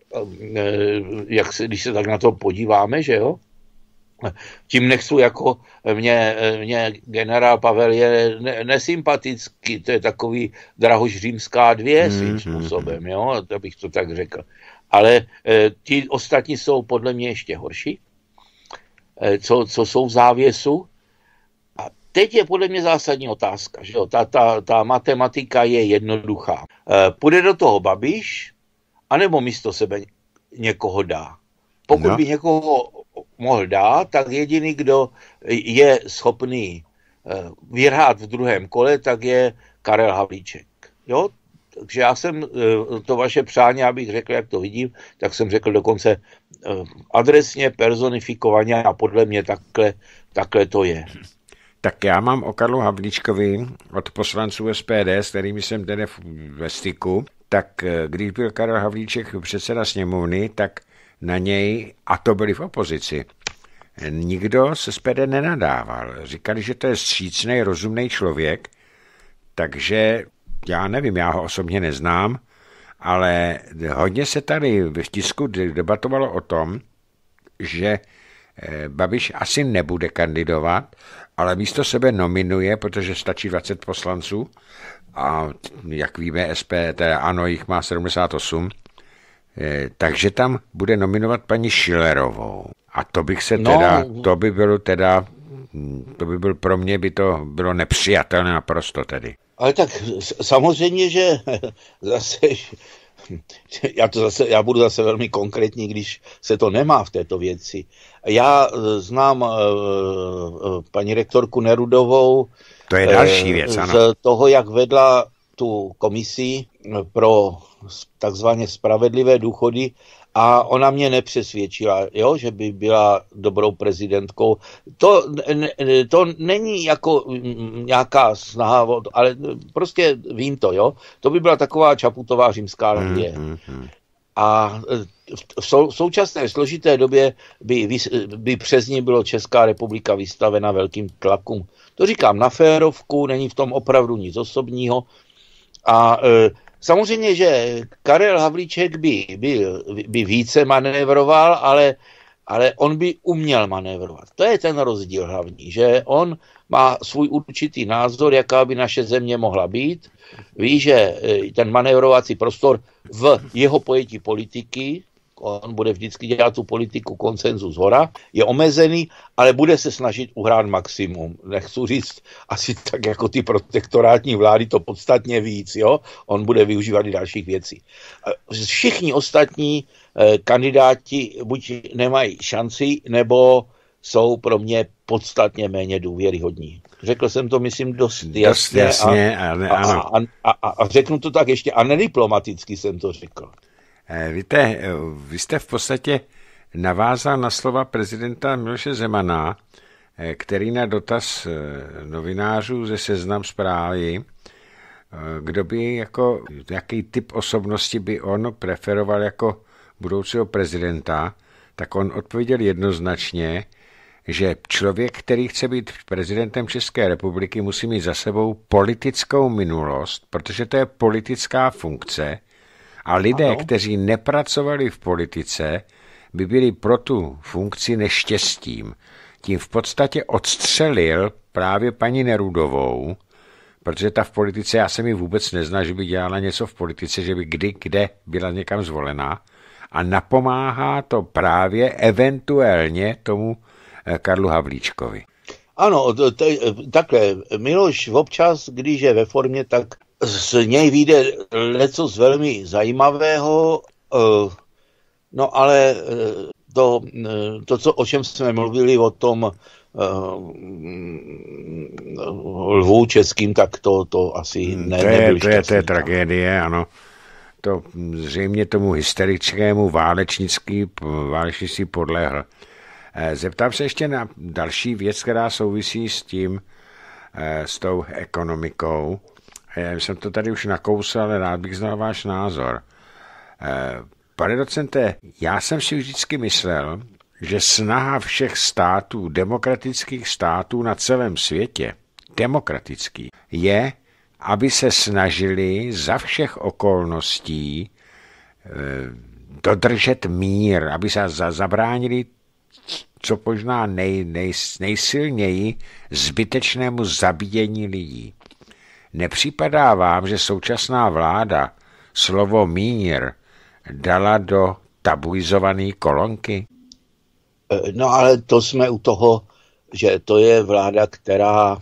Jak se, když se tak na to podíváme, že jo? Tím nechci jako mě, mě generál Pavel je ne, nesympatický, to je takový Drahoš římská dvě svým způsobem, jo, to bych to tak řekl. Ale e, ti ostatní jsou podle mě ještě horší, e, co, co jsou v závěsu. A teď je podle mě zásadní otázka, že jo, ta, ta, ta matematika je jednoduchá. E, půjde do toho Babiš, anebo místo sebe někoho dá. Pokud no. by někoho mohl dát, tak jediný, kdo je schopný vyhrát v druhém kole, tak je Karel Havlíček. Jo? Takže já jsem to vaše přání, abych řekl, jak to vidím, tak jsem řekl dokonce adresně, personifikovaně a podle mě takhle, takhle to je. Tak já mám o Karlu Havlíčkovi od poslanců S P D, s kterými jsem tedy ve styku, tak když byl Karel Havlíček předseda sněmovny, tak na něj, a to byli v opozici, nikdo se S P D nenadával. Říkali, že to je vstřícný, rozumný člověk, takže já nevím, já ho osobně neznám, ale hodně se tady v tisku debatovalo o tom, že Babiš asi nebude kandidovat, ale místo sebe nominuje, protože stačí dvacet poslanců a jak víme, S P D, ano, jich má sedmdesát osm, takže tam bude nominovat paní Schillerovou. A to bych se teda, no, to by bylo teda, to by byl pro mě, by to bylo nepřijatelné naprosto tedy. Ale tak samozřejmě, že zase, já, to zase, já budu zase velmi konkrétní, když se to nemá v této věci. Já znám uh, paní rektorku Nerudovou. To je další věc, ano. Z toho, jak vedla tu komisi pro takzvaně spravedlivé důchody a ona mě nepřesvědčila, jo, že by byla dobrou prezidentkou. To, to není jako nějaká snaha, ale prostě vím to, jo. To by byla taková Čaputová římská legie. Mm, mm, mm. A v současné složité době by, by přes ní bylo Česká republika vystavena velkým tlakům. To říkám na férovku, není v tom opravdu nic osobního. A e, samozřejmě, že Karel Havlíček by, by, by více manévroval, ale, ale on by uměl manévrovat. To je ten rozdíl hlavní, že on má svůj určitý názor, jaká by naše země mohla být, ví, že ten manévrovací prostor v jeho pojetí politiky, on bude vždycky dělat tu politiku konsenzu zhora, je omezený, ale bude se snažit uhrát maximum. Nechci říct asi tak jako ty protektorátní vlády, to podstatně víc, jo? On bude využívat i dalších věcí. Všichni ostatní eh, kandidáti buď nemají šanci, nebo jsou pro mě podstatně méně důvěryhodní. Řekl jsem to, myslím, dost jasně, dost jasně a, a, a, a, a, a řeknu to tak ještě, a nediplomaticky jsem to řekl. Víte, vy jste v podstatě navázal na slova prezidenta Miloše Zemana, který na dotaz novinářů ze Seznam Zprávy, kdo by jako, jaký typ osobnosti by on preferoval jako budoucího prezidenta, tak on odpověděl jednoznačně, že člověk, který chce být prezidentem České republiky, musí mít za sebou politickou minulost, protože to je politická funkce, a lidé, ano. kteří nepracovali v politice, by byli pro tu funkci neštěstím. Tím v podstatě odstřelil právě paní Nerudovou, protože ta v politice, já jsem ji vůbec neznal, že by dělala něco v politice, že by kdy, kde byla někam zvolená, a napomáhá to právě eventuálně tomu Karlu Havlíčkovi. Ano, to, to, takhle, Miloš občas, když je ve formě, tak z něj vyjde lecos velmi zajímavého, no ale to, to co, o čem jsme mluvili, o tom lvu českým, tak to, to asi ne, to je, nebyl to je, to je tragédie, ano. To zřejmě tomu hysterickému válečnický, válečnický podlehl. Zeptám se ještě na další věc, která souvisí s tím, s tou ekonomikou. Já jsem to tady už nakousal, ale rád bych znal váš názor. Pane docente, já jsem si vždycky myslel, že snaha všech států, demokratických států na celém světě, demokratický, je, aby se snažili za všech okolností dodržet mír, aby se zabránili co možná nej, nej, nejsilněji zbytečnému zabíjení lidí. Nepřipadá vám, že současná vláda slovo mír dala do tabuizované kolonky? No ale to jsme u toho, že to je vláda, která...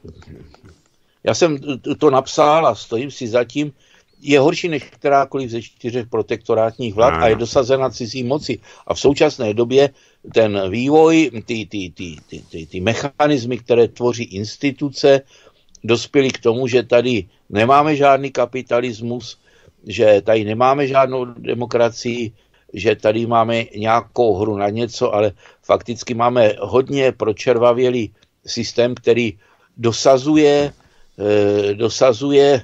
Já jsem to napsal a stojím si zatím, je horší než kterákoliv ze čtyřech protektorátních vlád a je dosazena cizí moci. A v současné době ten vývoj, ty, ty, ty, ty, ty, ty mechanismy, které tvoří instituce, dospěli k tomu, že tady nemáme žádný kapitalismus, že tady nemáme žádnou demokracii, že tady máme nějakou hru na něco, ale fakticky máme hodně pročervavělý systém, který dosazuje, eh, dosazuje,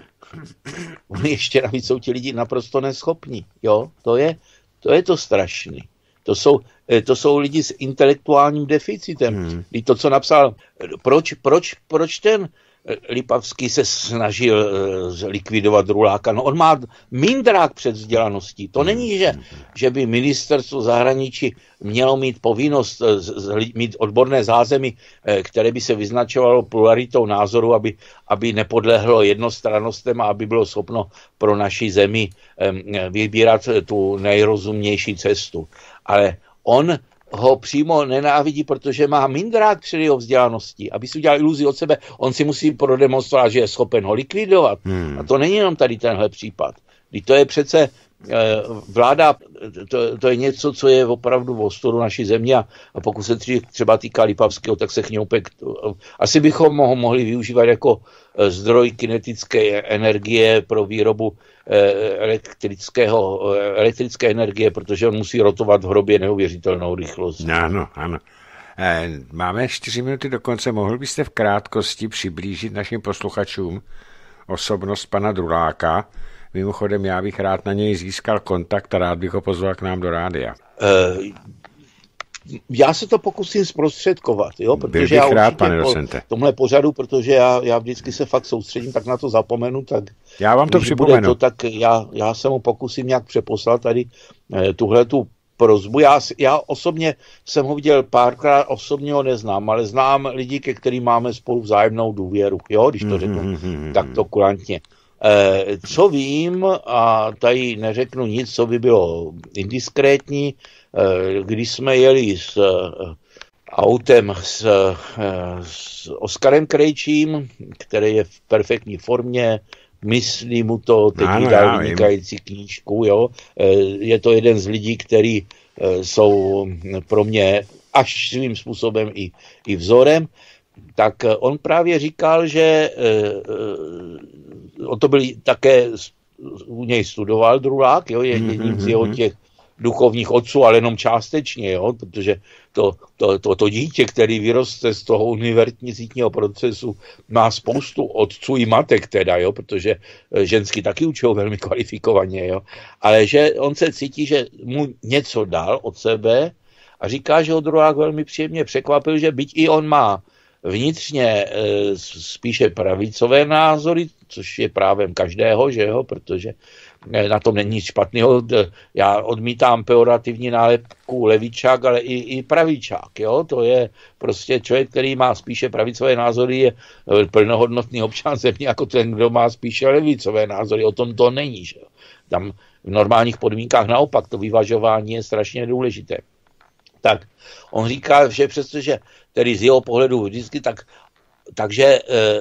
ještě navíc jsou ti lidi naprosto neschopní, jo, to je to, je to strašný. To jsou, to jsou lidi s intelektuálním deficitem. Hmm. To, co napsal, proč, proč, proč ten Lipavský se snažil likvidovat Druláka? No on má mindrák před vzdělaností. To není, že, že by ministerstvo zahraničí mělo mít povinnost mít odborné zázemí, které by se vyznačovalo pluralitou názoru, aby, aby nepodlehlo jednostrannostem a aby bylo schopno pro naši zemi vybírat tu nejrozumnější cestu. Ale on ho přímo nenávidí, protože má mindrák před jeho vzdělaností. Aby si udělal iluzi od sebe, on si musí prodemonstrovat, že je schopen ho likvidovat. Hmm. A to není jenom tady tenhle případ. To je přece vláda, to, to je něco, co je opravdu v ostudu naší země a pokud se třeba týká Lipavského, tak se chňoupek, asi bychom ho mohli využívat jako zdroj kinetické energie pro výrobu elektrického, elektrické energie, protože on musí rotovat v hrobě neuvěřitelnou rychlost. Ano, ano. Máme čtyři minuty do konce. Mohl byste v krátkosti přiblížit našim posluchačům osobnost pana Druláka? Mimochodem, já bych rád na něj získal kontakt a rád bych ho pozval k nám do rádia. Uh, já se to pokusím zprostředkovat, jo, protože já rád, pane docente. Po tomhle pořadu, protože já, já vždycky se fakt soustředím, tak na to zapomenu, tak já vám to připomenu. To, tak já, já se mu pokusím nějak přeposlat tady eh, tuhletu prosbu. Já, já osobně jsem ho viděl párkrát, osobně ho neznám, ale znám lidi, ke kterým máme spolu vzájemnou důvěru, jo, když to řeknu mm-hmm. takto kulantně. E, co vím, a tady neřeknu nic, co by bylo indiskrétní, e, když jsme jeli s e, autem s, e, s Oskarem Krejčím, který je v perfektní formě, myslí mu to, teď ano, dal vynikající knížku, jo. Je to jeden z lidí, kteří jsou pro mě až svým způsobem i, i vzorem, tak on právě říkal, že on to byl také, u něj studoval Drulák, jo, je jedním z jeho těch duchovních otců, ale jenom částečně, jo, protože to, to, to, to dítě, který vyroste z toho univerzitního procesu, má spoustu otců i matek teda, jo, protože žensky taky učou velmi kvalifikovaně, jo, ale že on se cítí, že mu něco dal od sebe a říká, že ho Drulák velmi příjemně překvapil, že byť i on má vnitřně e, spíše pravicové názory, což je právem každého, že jo, protože na tom není nic špatného. Já odmítám pejorativní nálepku levičák, ale i, i pravičák. Jo? To je prostě člověk, který má spíše pravicové názory, je plnohodnotný občan země, jako ten, kdo má spíše levicové názory. O tom to není. Že jo? Tam v normálních podmínkách naopak to vyvažování je strašně důležité. Tak on říká, že přestože tedy z jeho pohledu vždycky tak, takže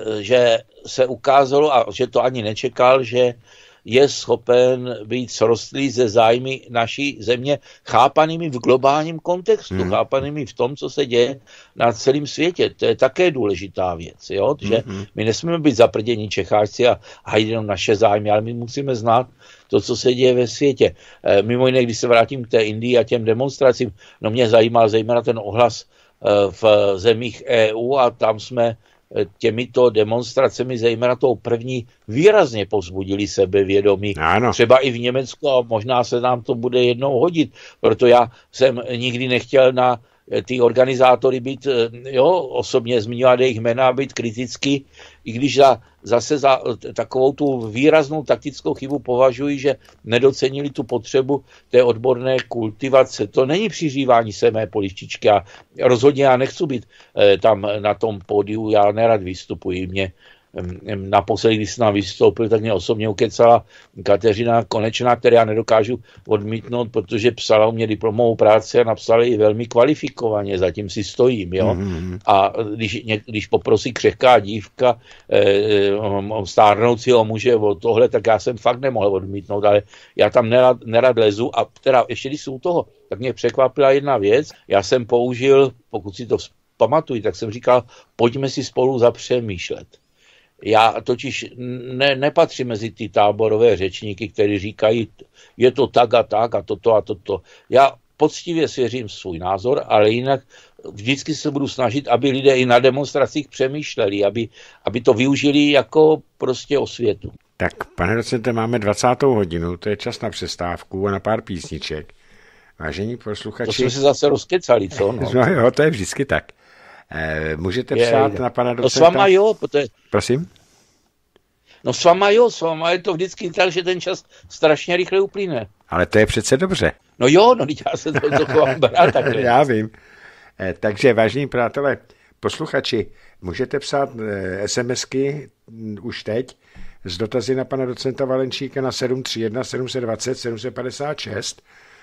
že se ukázalo, a že to ani nečekal, že je schopen být srostlý ze zájmy naší země, chápanými v globálním kontextu, hmm. chápanými v tom, co se děje na celém světě. To je také důležitá věc, jo? Že hmm. my nesmíme být zaprdění Čecháci a hajit jenom naše zájmy, ale my musíme znát to, co se děje ve světě. E, mimo jiné, když se vrátím k té Indii a těm demonstracím, no mě zajímal zejména ten ohlas e, v zemích E U a tam jsme těmito demonstracemi, zejména tou první, výrazně povzbudili sebevědomí. Ano. Třeba i v Německu a možná se nám to bude jednou hodit. Proto já jsem nikdy nechtěl na ty organizátory být, jo, osobně zmiňovat jejich jména, být kritický, i když za, zase za takovou tu výraznou taktickou chybu považuji, že nedocenili tu potřebu té odborné kultivace. To není přiřívání se mé polištičky a rozhodně já nechci být eh, tam na tom pódiu, já nerad vystupuji. Mě naposledy, když jsem vystoupil, tak mě osobně ukecala Kateřina Konečná, která já nedokážu odmítnout, protože psala u mě diplomovou práci a napsala ji velmi kvalifikovaně, zatím si stojím, jo. Mm-hmm. A když, když poprosí křehká dívka e, stárnoucího muže o tohle, tak já jsem fakt nemohl odmítnout, ale já tam nerad, nerad lezu a teda ještě když jsou u toho, tak mě překvapila jedna věc, já jsem použil, pokud si to pamatuju, tak jsem říkal, pojďme si spolu zapřemýšlet. Já totiž ne, nepatřím mezi ty táborové řečníky, kteří říkají, je to tak a tak a toto a toto. Já poctivě svěřím svůj názor, ale jinak vždycky se budu snažit, aby lidé i na demonstracích přemýšleli, aby, aby to využili jako prostě osvětu. Tak, pane docente, máme dvacátou hodinu, to je čas na přestávku a na pár písniček. Vážení posluchači... To jsme se zase rozkecali, co? No, no jo, to je vždycky tak. Můžete psát je, na pana docenta? No s váma jo. Protože... Prosím? No s váma jo, s váma je to vždycky tak, že ten čas strašně rychle uplyne. Ale to je přece dobře. No jo, no já se to, to chovám brát takhle. Já vím. Takže, vážení přátelé, posluchači, můžete psát SMSky už teď s dotazy na pana docenta Valenčíka na sedm tři jedna sedm dva nula sedm pět šest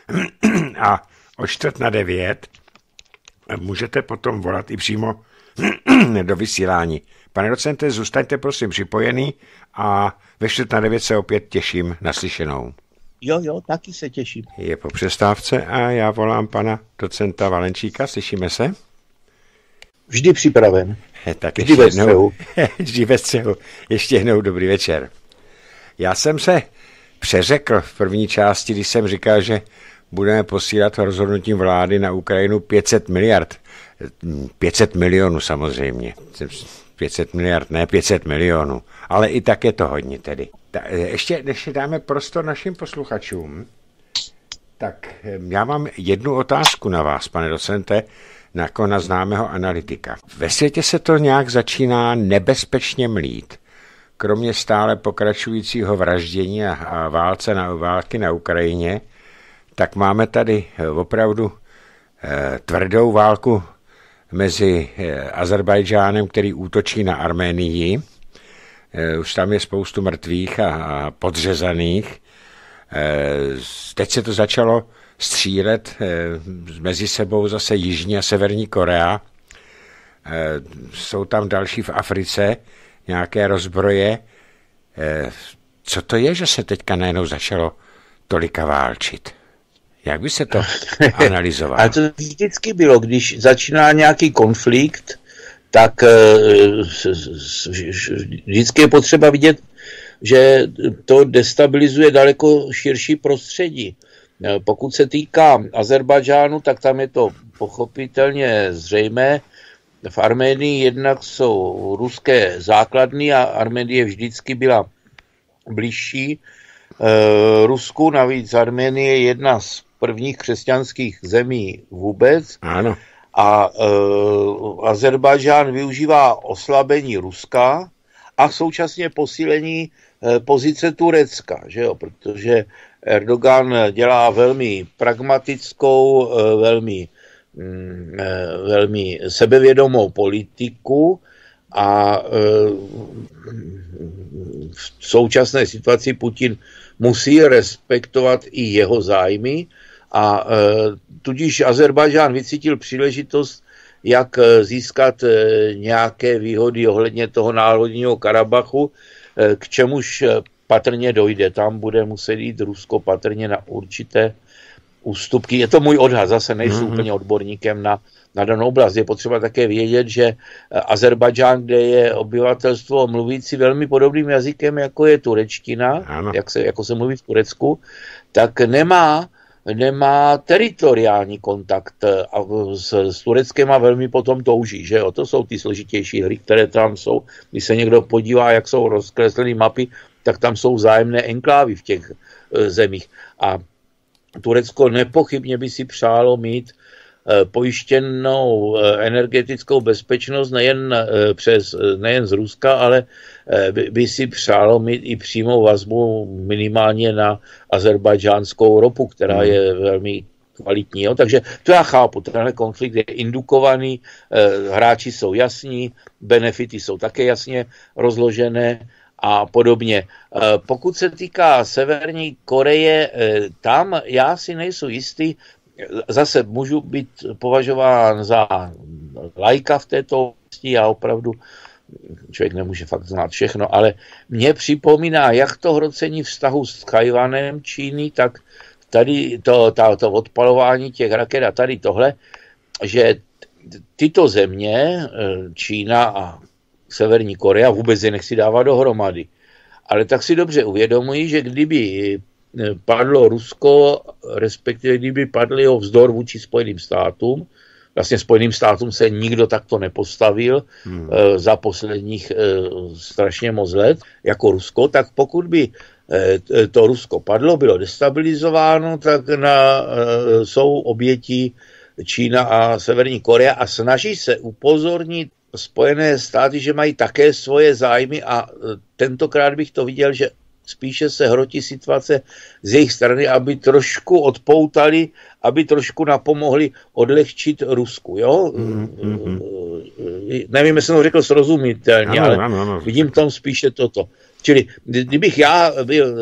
a o čtvrt na devět můžete potom volat i přímo do vysílání. Pane docente, zůstaňte prosím připojený a ve čtvrt na devět se opět těším na slyšenou. Jo, jo, taky se těším. Je po přestávce a já volám pana docenta Valenčíka, slyšíme se? Vždy připraven. Tak vždy ve střehu. Vždy ve střehu. Ještě jednou dobrý večer. Já jsem se přeřekl v první části, když jsem říkal, že budeme posílat rozhodnutím vlády na Ukrajinu pět set miliard. pět set milionů samozřejmě. pět set miliard, ne pět set milionů. Ale i tak je to hodně tedy. Ta, ještě než dáme prostor našim posluchačům, tak já mám jednu otázku na vás, pane docente, jako na známého analytika. Ve světě se to nějak začíná nebezpečně mlít. Kromě stále pokračujícího vraždění a válce na, války na Ukrajině, tak máme tady opravdu tvrdou válku mezi Azerbajdžánem, který útočí na Arménii. Už tam je spoustu mrtvých a podřezaných. Teď se to začalo střílet mezi sebou zase Jižní a Severní Korea. Jsou tam další v Africe, nějaké rozbroje. Co to je, že se teďka najednou začalo tolika válčit? Jak by se to analyzovalo? Ale to vždycky bylo, když začíná nějaký konflikt, tak vždycky je potřeba vidět, že to destabilizuje daleko širší prostředí. Pokud se týká Azerbajdžánu, tak tam je to pochopitelně zřejmé. V Arménii jednak jsou ruské základny a Arménie vždycky byla bližší Rusku. Navíc Arménie je jedna z prvních křesťanských zemí vůbec. Ano. A uh, Azerbajdžán využívá oslabení Ruska a současně posílení uh, pozice Turecka, že jo? Protože Erdogan dělá velmi pragmatickou, uh, velmi, um, uh, velmi sebevědomou politiku a uh, v současné situaci Putin musí respektovat i jeho zájmy. A e, tudíž Azerbajdžán vycítil příležitost, jak získat e, nějaké výhody ohledně toho národního Karabachu, e, k čemuž patrně dojde. Tam bude muset jít Rusko patrně na určité ústupky. Je to můj odhad, zase nejsem mm-hmm. úplně odborníkem na, na danou oblast. Je potřeba také vědět, že Azerbajdžán, kde je obyvatelstvo mluvící velmi podobným jazykem, jako je turečtina, jak se, jako se mluví v Turecku, tak nemá nemá teritoriální kontakt a s, s Tureckem a velmi potom touží, že jo? To jsou ty složitější hry, které tam jsou. Když se někdo podívá, jak jsou rozkresleny mapy, tak tam jsou vzájemné enklávy v těch e, zemích. A Turecko nepochybně by si přálo mít e, pojištěnou e, energetickou bezpečnost nejen, e, přes, nejen z Ruska, ale e, by, by si přálo mít i přímou vazbu minimálně na azerbajdžánskou ropu, která hmm. je velmi kvalitní. Jo? Takže to já chápu, tenhle konflikt je indukovaný, e, hráči jsou jasní, benefity jsou také jasně rozložené a podobně. Pokud se týká Severní Koreje, tam já si nejsem jistý, zase můžu být považován za laika v této oblasti, já opravdu, člověk nemůže fakt znát všechno, ale mně připomíná, jak to hrocení vztahu s Tchajwanem Číny, tak tady to, to, to odpalování těch raket a tady tohle, že tyto země, Čína a Severní Korea, vůbec je nechci dávat dohromady. Ale tak si dobře uvědomují, že kdyby padlo Rusko, respektive kdyby padl jeho vzdor vůči Spojeným státům, vlastně Spojeným státům se nikdo takto nepostavil hmm. za posledních strašně moc let jako Rusko, tak pokud by to Rusko padlo, bylo destabilizováno, tak na, jsou oběti Čína a Severní Korea a snaží se upozornit Spojené státy, že mají také svoje zájmy a tentokrát bych to viděl, že spíše se hrotí situace z jejich strany, aby trošku odpoutali, aby trošku napomohli odlehčit Rusku. Jo? Mm-hmm. Nevím, jestli jsem to řekl srozumitelně, ano, ale ano, ano. Vidím tam spíše toto. Čili kdybych já byl,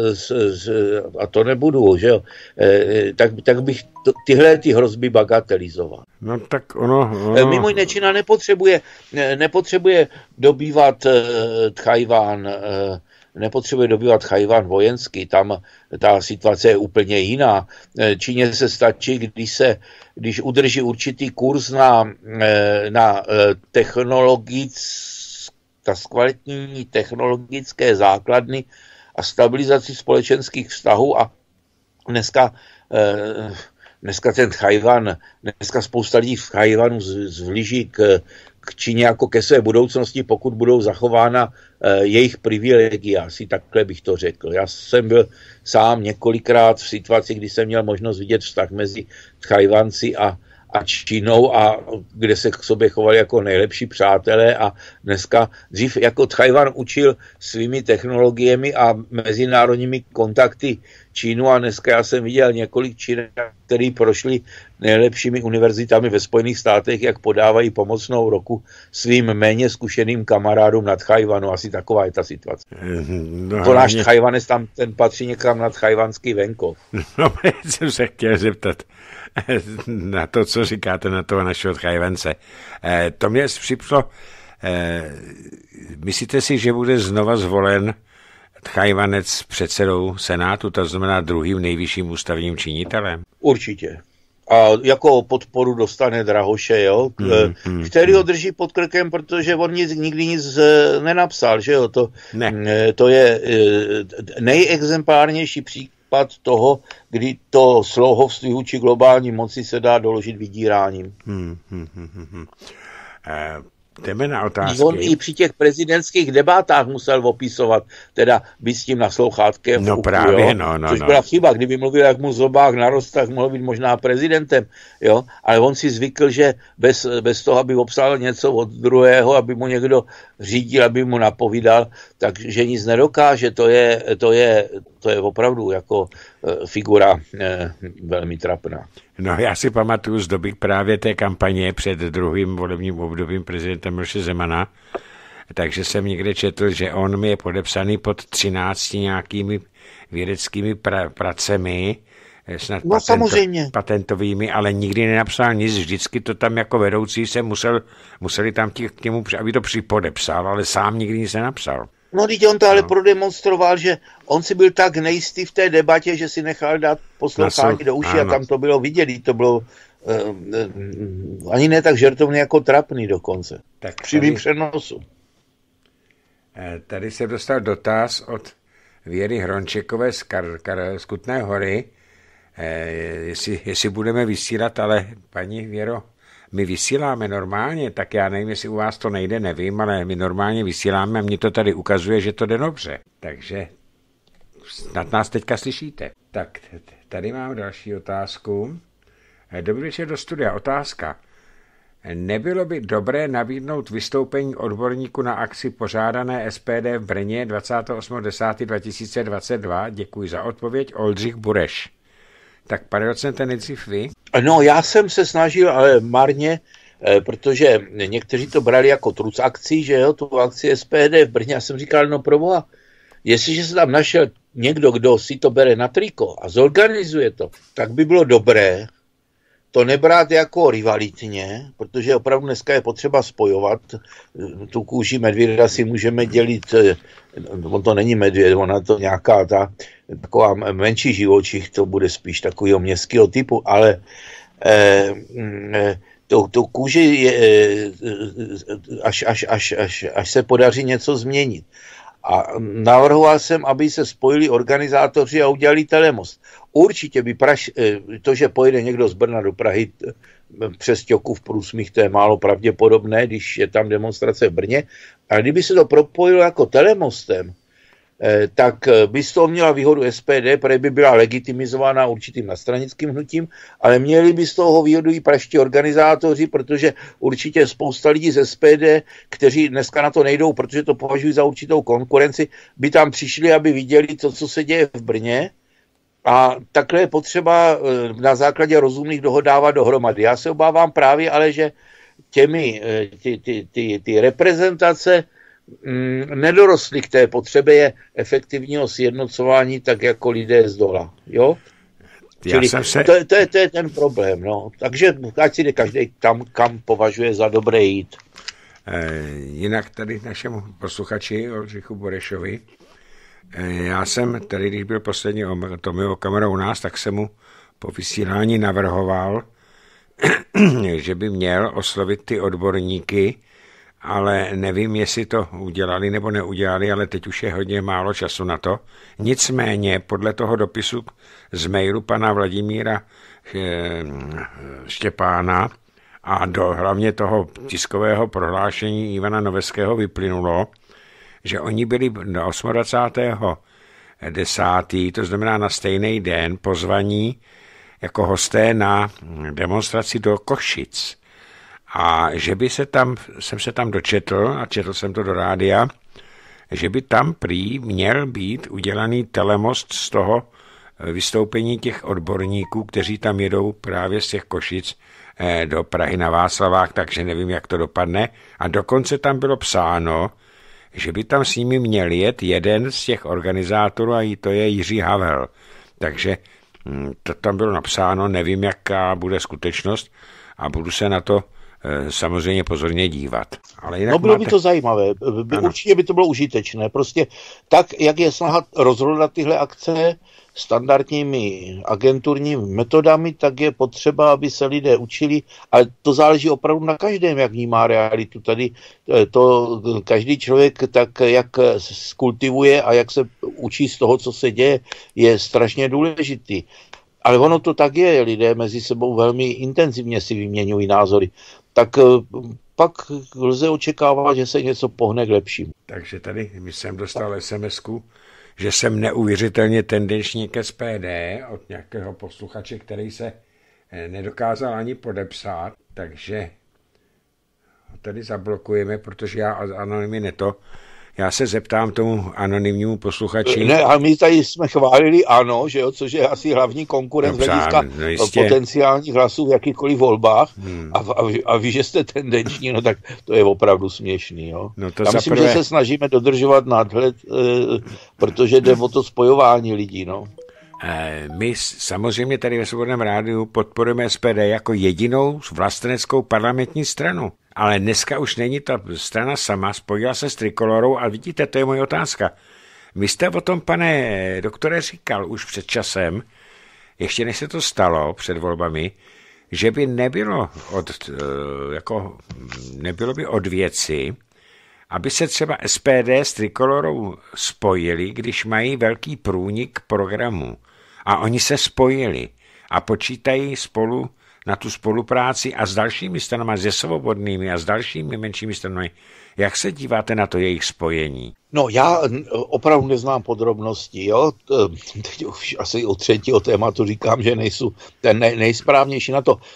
a to nebudu, že jo, tak, tak bych to, tyhle ty hrozby bagatelizoval. No tak ono... ono... Mimo jiné Čína nepotřebuje, nepotřebuje dobývat Tchajwan, nepotřebuje dobývat Tchajwan vojensky, tam ta situace je úplně jiná. Číně se stačí, když, se, když udrží určitý kurz na, na technologické ta zkvalitnění technologické základny a stabilizaci společenských vztahů a dneska, dneska ten Tchajwan, dneska spousta lidí v Tchajwanu zvlíží k, k Číně jako ke své budoucnosti, pokud budou zachována jejich privilegia, asi takhle bych to řekl. Já jsem byl sám několikrát v situaci, kdy jsem měl možnost vidět vztah mezi Tchajwanci a a Čínou, a kde se k sobě chovali jako nejlepší přátelé, a dneska dřív jako Tchaj-wan učil svými technologiemi a mezinárodními kontakty Čínu, a dneska já jsem viděl několik Číňanů, kteří prošli nejlepšími univerzitami ve Spojených státech, jak podávají pomocnou ruku svým méně zkušeným kamarádům na Tchaj-wanu. Asi taková je ta situace. No, to náš Tchaj-wanec tam, ten patří někam na tchajwanský venkov. No, jsem se chtěl zeptat na to, co říkáte na toho našeho Tchajvance. Eh, to mě připřlo, eh, myslíte si, že bude znova zvolen Tchajwanec předsedou Senátu, to znamená druhým nejvyšším ústavním činitelem? Určitě. A jako podporu dostane Drahoše, jo, hmm, hmm, který ho drží pod krkem, protože on nic, nikdy nic nenapsal, že jo, to, ne. to je nejexemplárnější příklad toho, kdy to slouhovství vůči globální moci se dá doložit vydíráním. Hmm, hmm, hmm, hmm. Uh... Jdeme na otázky. On i při těch prezidentských debatách musel opisovat, teda být s tím naslouchátkem. No uchu, právě, jo? no, no. Což no. byla chyba, kdyby mluvil, jak mu zobák narost, tak mohl být možná prezidentem, jo, ale on si zvykl, že bez, bez toho, aby obsal něco od druhého, aby mu někdo řídil, aby mu napovídal, takže nic nedokáže, to je, to je, to je opravdu jako figura eh, velmi trapná. No, já si pamatuju z doby právě té kampaně před druhým volebním obdobím prezidenta Miloše Zemana, takže jsem někde četl, že on mi je podepsaný pod třinácti nějakými vědeckými pra, pracemi, snad no, patento, samozřejmě. patentovými, ale nikdy nenapsal nic, vždycky to tam jako vedoucí se musel, museli tam tě, k němu, aby to připodepsal, ale sám nikdy nic nenapsal. No, teď on to ale no. prodemonstroval, že on si byl tak nejistý v té debatě, že si nechal dát poslouchání do uši, a tam to bylo vidět, to bylo uh, uh, ani ne tak žertovný jako trapný dokonce. Tak při mým přenosu. Tady se dostal dotaz od Věry Hrončekové z, Kar, Kar, z Kutné Hory, eh, jestli, jestli budeme vysílat, ale paní Věro, my vysíláme normálně, tak já nevím, jestli u vás to nejde, nevím, ale my normálně vysíláme a mě to tady ukazuje, že to jde dobře. Takže snad nás teďka slyšíte. Tak tady mám další otázku. Dobrý večer do studia. Otázka. Nebylo by dobré nabídnout vystoupení odborníku na akci pořádané S P D v Brně dvacátého osmého desátého dva tisíce dvacet dva? Děkuji za odpověď. Oldřich Bureš. Tak, pane docente, nejdřív vy. No, já jsem se snažil, ale marně, protože někteří to brali jako truc akcí, že jo, tu akci S P D v Brně. Já jsem říkal, no proboha, jestliže se tam našel někdo, kdo si to bere na triko a zorganizuje to, tak by bylo dobré to nebrát jako rivalitně, protože opravdu dneska je potřeba spojovat. Tu kůži medvěda si můžeme dělit, on to není medvěd, ona to nějaká ta taková menší živočich, to bude spíš takového městského typu, ale eh, to, to kůži je, až, až, až, až, až se podaří něco změnit. A navrhoval jsem, aby se spojili organizátoři a udělali telemost. Určitě by Praž, to, že pojede někdo z Brna do Prahy přes Ťoku v průsmích, to je málo pravděpodobné, když je tam demonstrace v Brně. A kdyby se to propojilo jako telemostem, tak by z toho měla výhodu S P D, protože by byla legitimizována určitým nadstranickým hnutím, ale měli by z toho výhodu i praští organizátoři, protože určitě spousta lidí z S P D, kteří dneska na to nejdou, protože to považují za určitou konkurenci, by tam přišli, aby viděli to, co se děje v Brně, a takhle je potřeba na základě rozumných dohod dávat dohromady. Já se obávám právě, ale že těmi ty, ty, ty, ty reprezentace nedorostli k té potřebě efektivního sjednocování, tak jako lidé z dola. Jo? Čili se... to, to, je, to je ten problém. No. Takže ať si jde každý tam, kam považuje za dobré jít. E, jinak tady našemu posluchači Oldřichu Burešovi, e, já jsem tady, když byl poslední Tomio Okamura u nás, tak jsem mu po vysílání navrhoval, že by měl oslovit ty odborníky, ale nevím, jestli to udělali nebo neudělali, ale teď už je hodně málo času na to. Nicméně podle toho dopisu z mailu pana Vladimíra Štěpána a do hlavně toho tiskového prohlášení Ivana Noveského vyplynulo, že oni byli dvacátého osmého desátého to znamená na stejný den, pozvaní jako hosté na demonstraci do Košic. A že by se tam, jsem se tam dočetl, a četl jsem to do rádia, že by tam prý měl být udělaný telemost z toho vystoupení těch odborníků, kteří tam jedou právě z těch Košic do Prahy na Václavák, takže nevím, jak to dopadne. A dokonce tam bylo psáno, že by tam s nimi měl jet jeden z těch organizátorů a to je Jiří Havel. Takže to tam bylo napsáno, nevím, jaká bude skutečnost a budu se na to samozřejmě pozorně dívat. Ale jinak no bylo máte... by to zajímavé, by, určitě by to bylo užitečné. Prostě tak, jak je snaha rozhodovat tyhle akce standardními agenturními metodami, tak je potřeba, aby se lidé učili, ale to záleží opravdu na každém, jak vnímá realitu. Tady to každý člověk tak, jak skultivuje a jak se učí z toho, co se děje, je strašně důležitý. Ale ono to tak je, lidé mezi sebou velmi intenzivně si vyměňují názory. Tak pak lze očekávat, že se něco pohne k lepšímu. Takže tady jsem dostal es em esku, že jsem neuvěřitelně tendenční k es pé dé od nějakého posluchače, který se nedokázal ani podepsat, takže tady zablokujeme, protože já anonymy neto. Já se zeptám tomu anonymnímu posluchači. Ne, a my tady jsme chválili ANO, že jo, což je asi hlavní konkurent z hlediska no potenciálních hlasů v jakýchkoliv volbách. Hmm. A, a, a vy, že jste tendenční, no tak to je opravdu směšný. Jo. No to Já myslím, prvé... že se snažíme dodržovat nadhled, e, protože jde o to spojování lidí. No. My samozřejmě tady ve Svobodném rádiu podporujeme es pé dé jako jedinou vlasteneckou parlamentní stranu. Ale dneska už není ta strana sama, spojila se s Trikolorou a vidíte, to je moje otázka. Vy jste o tom, pane doktore, říkal už před časem, ještě než se to stalo před volbami, že by nebylo od, jako, nebylo by od věci, aby se třeba es pé dé s Trikolorou spojili, když mají velký průnik programu. A oni se spojili a počítají spolu na tu spolupráci a s dalšími stranami, se Svobodnými a s dalšími menšími stranami. Jak se díváte na to jejich spojení? No já opravdu neznám podrobnosti, jo. Teď už asi o třetího tématu říkám, že nejsou ten nej, nejsprávnější na to.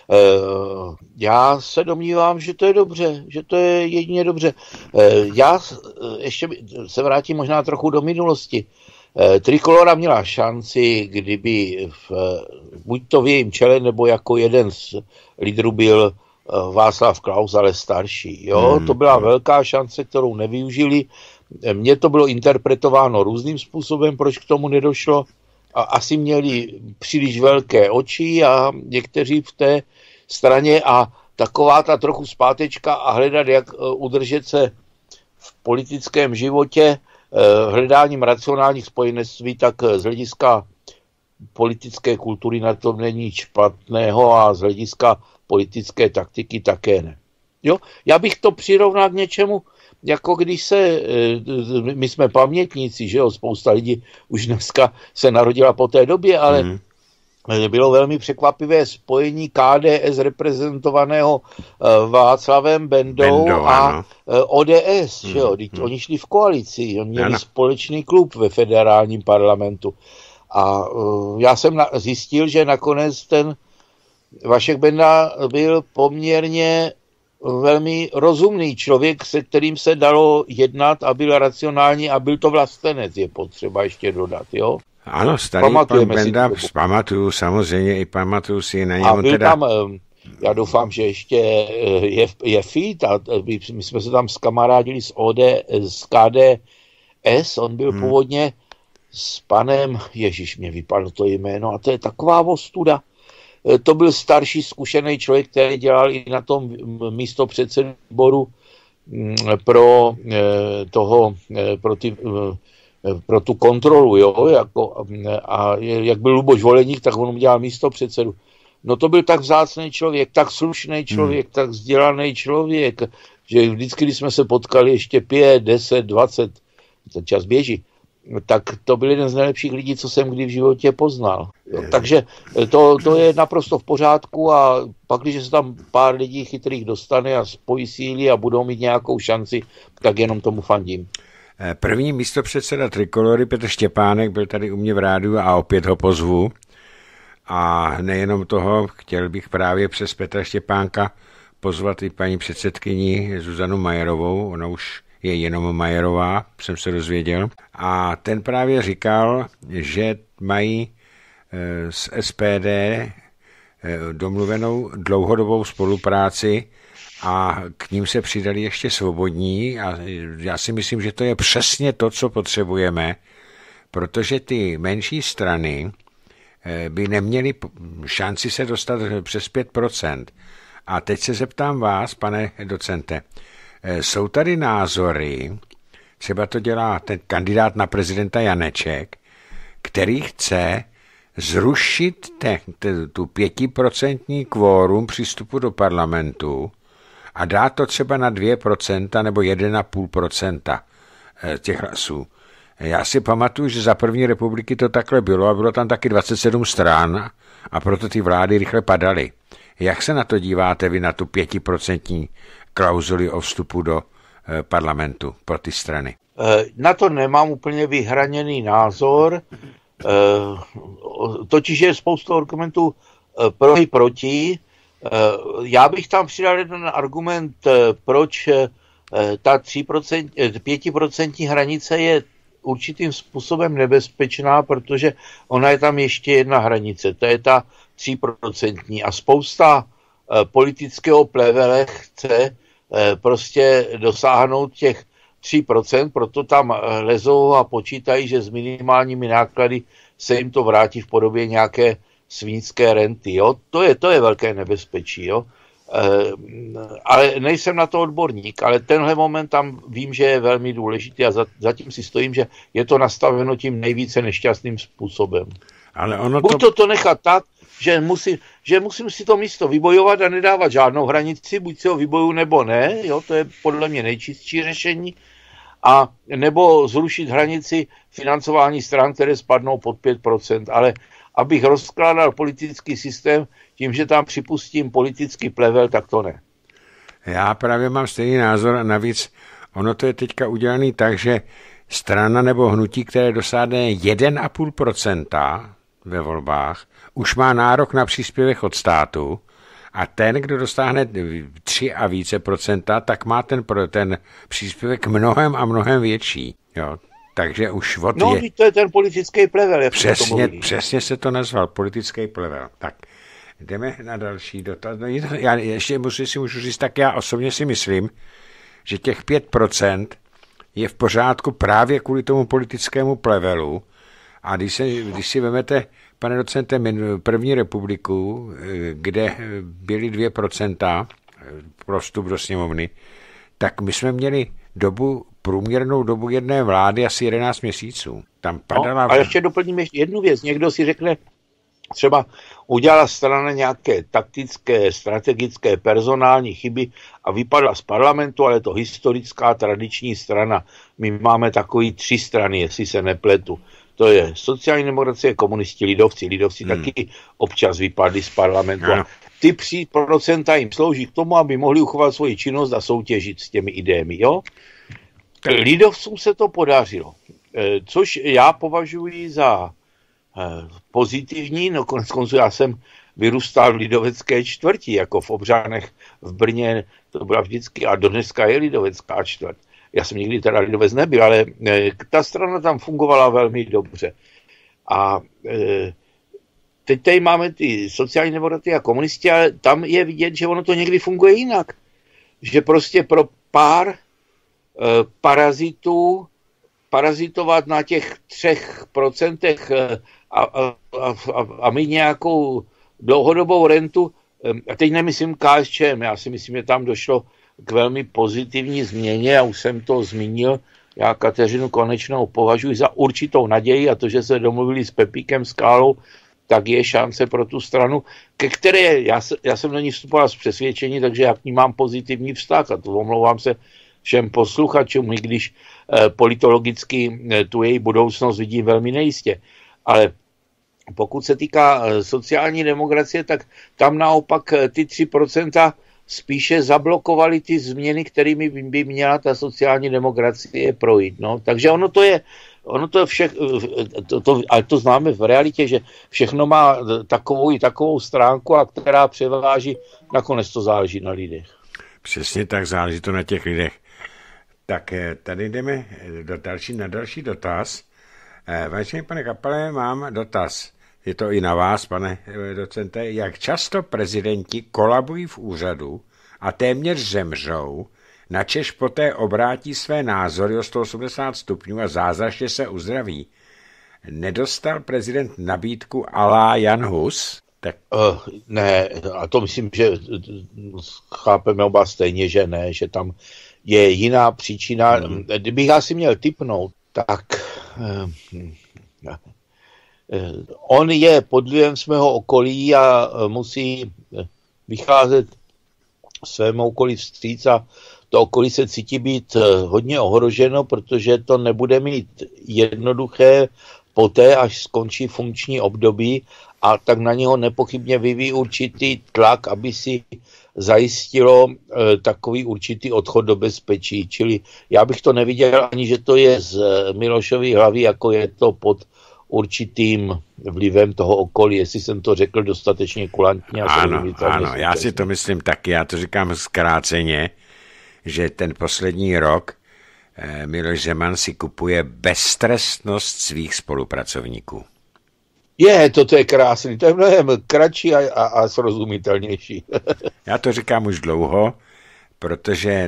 Já se domnívám, že to je dobře, že to je jedině dobře. Já ještě se vrátím možná trochu do minulosti. Trikolora měla šanci, kdyby v, buď to v jejím čele, nebo jako jeden z lídrů byl Václav Klaus, ale starší. Jo? Hmm. To byla velká šance, kterou nevyužili. Mně to bylo interpretováno různým způsobem, proč k tomu nedošlo. A asi měli příliš velké oči a někteří v té straně a taková ta trochu zpátečka a hledat, jak udržet se v politickém životě, hledáním racionálních spojenectví, tak z hlediska politické kultury na tom není špatného a z hlediska politické taktiky také ne. Jo? Já bych to přirovnal k něčemu, jako když se, my jsme pamětníci, že jo, spousta lidí už dneska se narodila po té době, ale mm. bylo velmi překvapivé spojení ká dé es reprezentovaného Václavem Bendou Bendo, a ano. ó dé es, mm. že jo, mm. oni šli v koalici, oni měli ano. společný klub ve federálním parlamentu. A já jsem zjistil, že nakonec ten Vašek Benda byl poměrně velmi rozumný člověk, se kterým se dalo jednat a byl racionální a byl to vlastenec, je potřeba ještě dodat, jo? Ano, starý pan Benda, pamatuju, samozřejmě i pamatuju si na něm. A byl teda... tam, já doufám, že ještě je, je fit a my jsme se tam zkamarádili s, O D, s ká dé es, on byl hmm. původně s panem, ježiš, mě vypadlo to jméno, a to je taková ostuda. To byl starší zkušený člověk, který dělal i na tom místo předsedu výboru pro toho, pro, ty, pro tu kontrolu, jo, jako, a jak byl Luboš Voleník, tak on dělal místo předsedu. No to byl tak vzácný člověk, tak slušný člověk, hmm. tak vzdělaný člověk, že vždycky, když jsme se potkali ještě pět, deset, dvacet, ten čas běží, tak to byl jeden z nejlepších lidí, co jsem kdy v životě poznal. Jo, takže to, to je naprosto v pořádku a pak, když se tam pár lidí chytrých dostane a spojí síly a budou mít nějakou šanci, tak jenom tomu fandím. První místopředseda Trikolory Petr Štěpánek byl tady u mě v rádiu a opět ho pozvu. A nejenom toho, chtěl bych právě přes Petra Štěpánka pozvat i paní předsedkyni Zuzanu Majerovou, ona už je jenom Majerová, jsem se dozvěděl. A ten právě říkal, že mají s S P D domluvenou dlouhodobou spolupráci a k ním se přidali ještě Svobodní a já si myslím, že to je přesně to, co potřebujeme, protože ty menší strany by neměly šanci se dostat přes pět procent. A teď se zeptám vás, pane docente, jsou tady názory, třeba to dělá ten kandidát na prezidenta Janeček, který chce zrušit te, te, tu pětiprocentní kvórum přístupu do parlamentu a dát to třeba na dvě procenta nebo jedna celá pět procenta těch hlasů. Já si pamatuju, že za první republiky to takhle bylo a bylo tam taky dvacet sedm stran a proto ty vlády rychle padaly. Jak se na to díváte vy, na tu pětiprocentní klauzuli o vstupu do eh, parlamentu pro ty strany? Na to nemám úplně vyhraněný názor, eh, totiž je spoustu argumentů eh, pro i proti. Eh, já bych tam přidal jeden argument, eh, proč eh, ta tři procenta, pětiprocentní hranice je určitým způsobem nebezpečná, protože ona je tam ještě jedna hranice, to je ta tříprocentní a spousta e, politického plevele chce e, prostě dosáhnout těch tří procent, proto tam lezou a počítají, že s minimálními náklady se jim to vrátí v podobě nějaké svinské renty. Jo? To je, to je velké nebezpečí. Jo? E, ale nejsem na to odborník, ale tenhle moment tam vím, že je velmi důležitý a za, zatím si stojím, že je to nastaveno tím nejvíce nešťastným způsobem. Ale ono Buď to... to, to nechat tak, že musím, že musím si to místo vybojovat a nedávat žádnou hranici, buď si ho vyboju nebo ne, jo, to je podle mě nejčistší řešení, a nebo zrušit hranici financování stran, které spadnou pod pět procent, ale abych rozkládal politický systém tím, že tam připustím politický plevel, tak to ne. Já právě mám stejný názor a navíc ono to je teďka udělané tak, že strana nebo hnutí, které dosáhne jedna celá pět procenta ve volbách, už má nárok na příspěvek od státu a ten, kdo dostáhne tři a více procenta, tak má ten, ten příspěvek mnohem a mnohem větší. Jo. Takže už od No, je... to je ten politický plevel. Jak Přesně, to přesně se to nazval, politický plevel. Tak, jdeme na další dotaz. No, já ještě musím, si můžu říct, tak já osobně si myslím, že těch pět procent je v pořádku právě kvůli tomu politickému plevelu. A když, se, když si vezmete, pane docente, první republiku, kde byly dvě procenta pro vstup do sněmovny, tak my jsme měli dobu, průměrnou dobu jedné vlády asi jedenáct měsíců. Tam padala... No, a ještě doplním ještě jednu věc. Někdo si řekne, třeba udělala strana nějaké taktické, strategické, personální chyby a vypadla z parlamentu, ale je to historická tradiční strana. My máme takový tři strany, jestli se nepletu. To je sociální demokracie, komunisti, lidovci. Lidovci hmm. taky občas vypadli z parlamentu. No. A ty tři procenta jim slouží k tomu, aby mohli uchovat svoji činnost a soutěžit s těmi idémi. Jo? Lidovcům se to podařilo. Což já považuji za pozitivní, no konec konců já jsem vyrůstal v lidovecké čtvrti, jako v Obřánech v Brně, to byla vždycky, a dodneska je lidovecká čtvrt. Já jsem nikdy teda lidovec nebyl, ale ta strana tam fungovala velmi dobře. A e, teď tady máme ty sociální demokraty a komunisti, ale tam je vidět, že ono to někdy funguje jinak. Že prostě pro pár e, parazitů parazitovat na těch třech procentech a, a, a, a mít nějakou dlouhodobou rentu, a teď nemyslím K S Č M, já si myslím, že tam došlo k velmi pozitivní změně, a už jsem to zmínil, já Kateřinu Konečnou považuji za určitou naději, a to, že se domluvili s Pepíkem Skálou, tak je šance pro tu stranu, ke které já, se, já jsem na ní vstupoval z přesvědčení, takže já k ní mám pozitivní vztah, a to omlouvám se všem posluchačům, i když eh, politologicky eh, tu její budoucnost vidím velmi nejistě. Ale pokud se týká eh, sociální demokracie, tak tam naopak eh, ty tři procenta spíše zablokovali ty změny, kterými by měla ta sociální demokracie projít. No. Takže ono to je, ono to je všech, to, to, ale to známe v realitě, že všechno má takovou i takovou stránku, a která převáží, nakonec to záleží na lidech. Přesně tak, záleží to na těch lidech. Tak tady jdeme do další, na další dotaz. Vážený pane Kapale, mám dotaz. Je to i na vás, pane docente. Jak často prezidenti kolabují v úřadu a téměř zemřou, načež poté obrátí své názory o sto osmdesát stupňů a zázračně se uzdraví? Nedostal prezident nabídku alá Jan Hus? Tak... Uh, ne, a to myslím, že chápeme oba stejně, že ne, že tam je jiná příčina. Hmm. Kdybych já si měl tipnout, tak uh, uh, on je pod vlivem svého okolí a uh, musí vycházet svému okolí vstříc a to okolí se cítí být uh, hodně ohroženo, protože to nebude mít jednoduché poté, až skončí funkční období, a tak na něho nepochybně vyvíjí určitý tlak, aby si zajistilo e, takový určitý odchod do bezpečí. Čili já bych to neviděl ani, že to je z Milošovy hlavy, jako je to pod určitým vlivem toho okolí, jestli jsem to řekl dostatečně kulantně. A ano, ano, já si to myslím taky, já to říkám zkráceně, že ten poslední rok e, Miloš Zeman si kupuje beztrestnost svých spolupracovníků. Je, toto je krásný, to je mnohem kratší a, a, a srozumitelnější. Já to říkám už dlouho, protože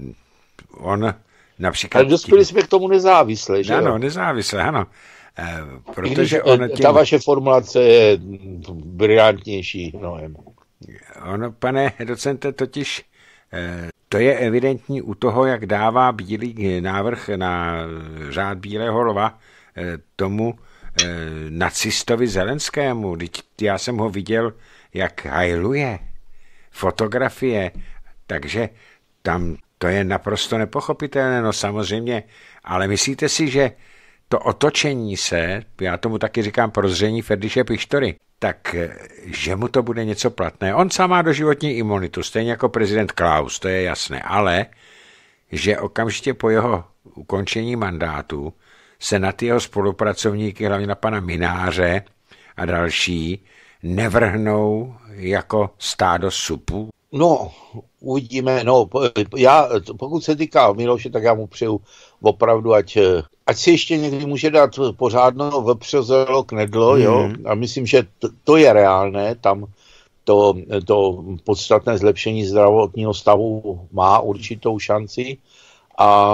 on například... Ale dospěli jsme k tomu nezávisle, že Ano, jo? nezávisle, ano. E, protože on tím... Ta vaše formulace je brilantnější mnohem. On, pane docente, totiž e, to je evidentní u toho, jak dává bílý návrh na řád bílého lva e, tomu nacistovi Zelenskému. Já jsem ho viděl, jak hajluje fotografie, takže tam to je naprosto nepochopitelné, no samozřejmě, ale myslíte si, že to otočení se, já tomu taky říkám prozření Ferdiše Pištory, tak že mu to bude něco platné. On sám má doživotní imunitu, stejně jako prezident Klaus, to je jasné, ale že okamžitě po jeho ukončení mandátu se na ty jeho spolupracovníky, hlavně na pana Mináře a další, nevrhnou jako stádo supu? No, uvidíme. No, já, pokud se týká Miloše, tak já mu přeju opravdu, ať, ať si ještě někdy může dát pořádno vepřezelo knedlo, mm. jo. A myslím, že to, to je reálné, tam to, to podstatné zlepšení zdravotního stavu má určitou šanci a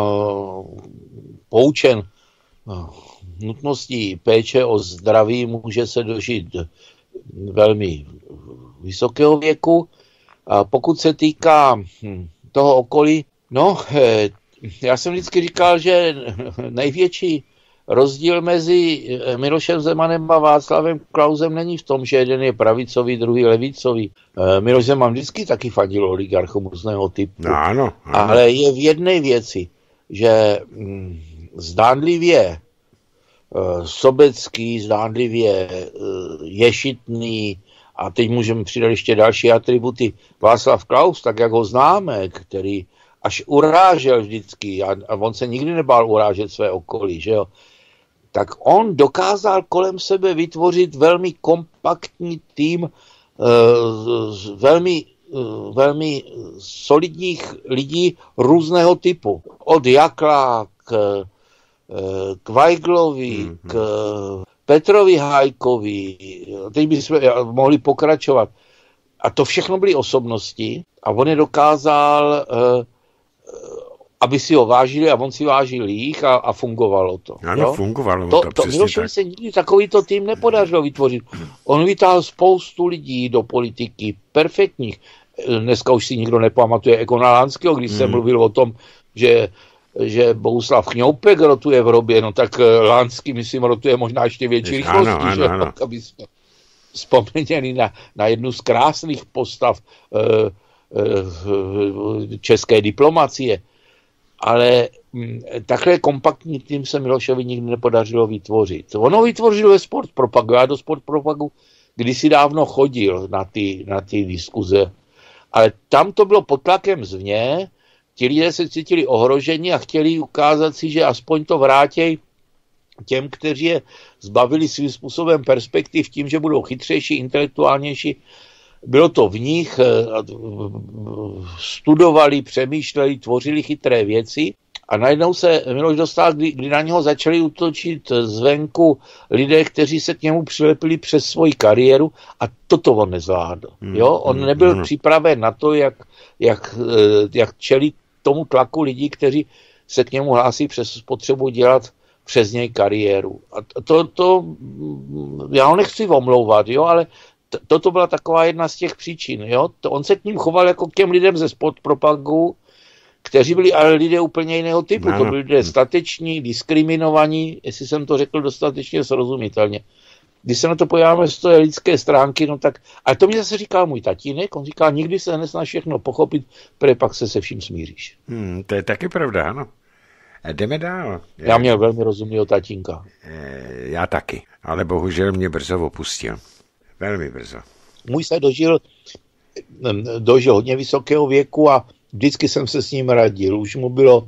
poučen nutností péče o zdraví může se dožít velmi vysokého věku. A pokud se týká toho okolí, no, já jsem vždycky říkal, že největší rozdíl mezi Milošem Zemanem a Václavem Klausem není v tom, že jeden je pravicový, druhý levicový. Miloš Zeman vždycky taky fandil oligarchům různého typu. No, ano, ano. Ale je v jedné věci, že zdánlivě sobecký, zdánlivě ješitný, a teď můžeme přidat ještě další atributy, Václav Klaus, tak jak ho známe, který až urážel vždycky, a, a on se nikdy nebál urážet své okolí, že jo, tak on dokázal kolem sebe vytvořit velmi kompaktní tým uh, velmi, uh, velmi solidních lidí různého typu. Od Jakla k, k Weiglovi, mm-hmm. k Petrovi Hájkovi, teď bychom mohli pokračovat. A to všechno byly osobnosti a on je dokázal, aby si ho vážili a on si vážil jich a, a fungovalo to. Ano, jo? fungovalo to. to, to Milošovi se nikdy takovýto tým nepodařilo vytvořit. On vytáhl spoustu lidí do politiky, perfektních. Dneska už si nikdo nepamatuje Ekona Lánského, když hmm. jsem mluvil o tom, že že Bohuslav Chňoupek rotuje v hrobě, no tak Lánský, myslím, rotuje možná ještě větší rychlostí, ano, ano, že ano. Tak, aby jsme vzpomněli na, na jednu z krásných postav uh, uh, české diplomacie. Ale um, takhle kompaktní tým se Milošovi nikdy nepodařilo vytvořit. Ono vytvořil ve Sport Propagu. Já do Sport Propagu kdysi dávno chodil na ty, na ty diskuze Ale tam to bylo pod tlakem zvně, ti lidé se cítili ohroženi a chtěli ukázat si, že aspoň to vrátí těm, kteří je zbavili svým způsobem perspektiv tím, že budou chytřejší, intelektuálnější. Bylo to v nich, studovali, přemýšleli, tvořili chytré věci a najednou se Miloš dostal, kdy, kdy na něho začali útočit zvenku lidé, kteří se k němu přilepili přes svoji kariéru a toto on nezvládl. Jo? On nebyl připraven na to, jak, jak, jak čelit tomu tlaku lidí, kteří se k němu hlásí přes potřebu dělat přes něj kariéru. A to, to já ho nechci omlouvat, jo, ale t- toto byla taková jedna z těch příčin. Jo? To on se k ním choval jako k těm lidem ze spod propagu, kteří byli ale lidé úplně jiného typu. No. To byli lidé stateční, diskriminovaní, jestli jsem to řekl dostatečně srozumitelně. Když se na to podíváme z té lidské stránky, no tak, ale to mi zase říkal můj tatínek, on říkal, nikdy se nesnaž všechno pochopit, protože pak se se vším smíříš. Hmm, to je taky pravda, ano. Jdeme dál. Já měl velmi rozumného tatínka. Já taky, ale bohužel mě brzo opustil. Velmi brzo. Můj se dožil, dožil hodně vysokého věku a vždycky jsem se s ním radil. Už mu bylo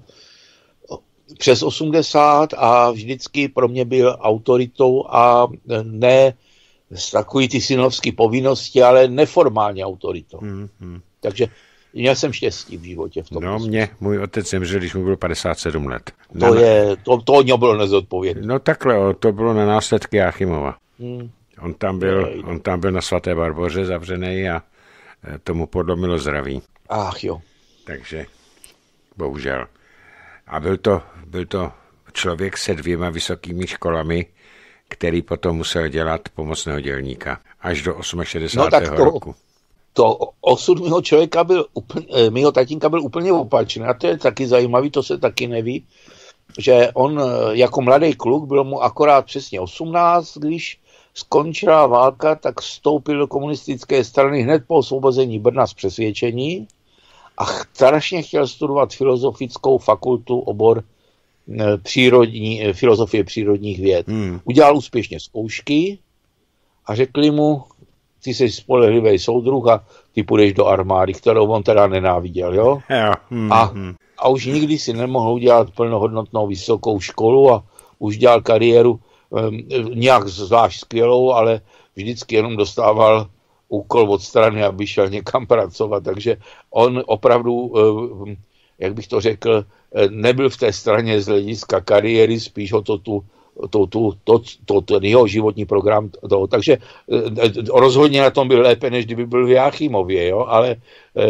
přes osmdesát a vždycky pro mě byl autoritou a ne z takový ty synovský povinnosti, ale neformálně autoritou. Hmm, hmm. Takže měl jsem štěstí v životě v tom. No mě, můj otec zemřel, když mu bylo padesát sedm let. To na... je, to, to od něho bylo nezodpovědné. No takhle, to bylo na následky Jáchymova. Hmm. On tam byl, on tam byl na Svaté Barboře zavřený a tomu podlomilo zdraví. Ach jo. Takže, bohužel. A byl to, byl to člověk se dvěma vysokými školami, který potom musel dělat pomocného dělníka. Až do šedesátého osmého No roku. To osud mého člověka byl, úplně, mého tatínka byl úplně opačný. A to je taky zajímavý, to se taky neví, že on jako mladý kluk, bylo mu akorát přesně osmnáct, když skončila válka, tak vstoupil do komunistické strany hned po osvobození Brna z přesvědčení a strašně chtěl studovat filozofickou fakultu, obor přírodní, filozofie přírodních věd. Hmm. Udělal úspěšně zkoušky a řekli mu, ty jsi spolehlivý soudruh a ty půjdeš do armády, kterou on teda nenáviděl, jo? jo. Hmm, a, hmm. a už nikdy si nemohl udělat plnohodnotnou vysokou školu a už dělal kariéru um, nějak zvlášť skvělou, ale vždycky jenom dostával úkol od strany, aby šel někam pracovat, takže on opravdu, um, jak bych to řekl, nebyl v té straně z hlediska kariéry, spíš o to tu To, to, to, to, ten jeho životní program. To, takže rozhodně na tom byl lépe, než kdyby byl v Jáchymově, jo? Ale e,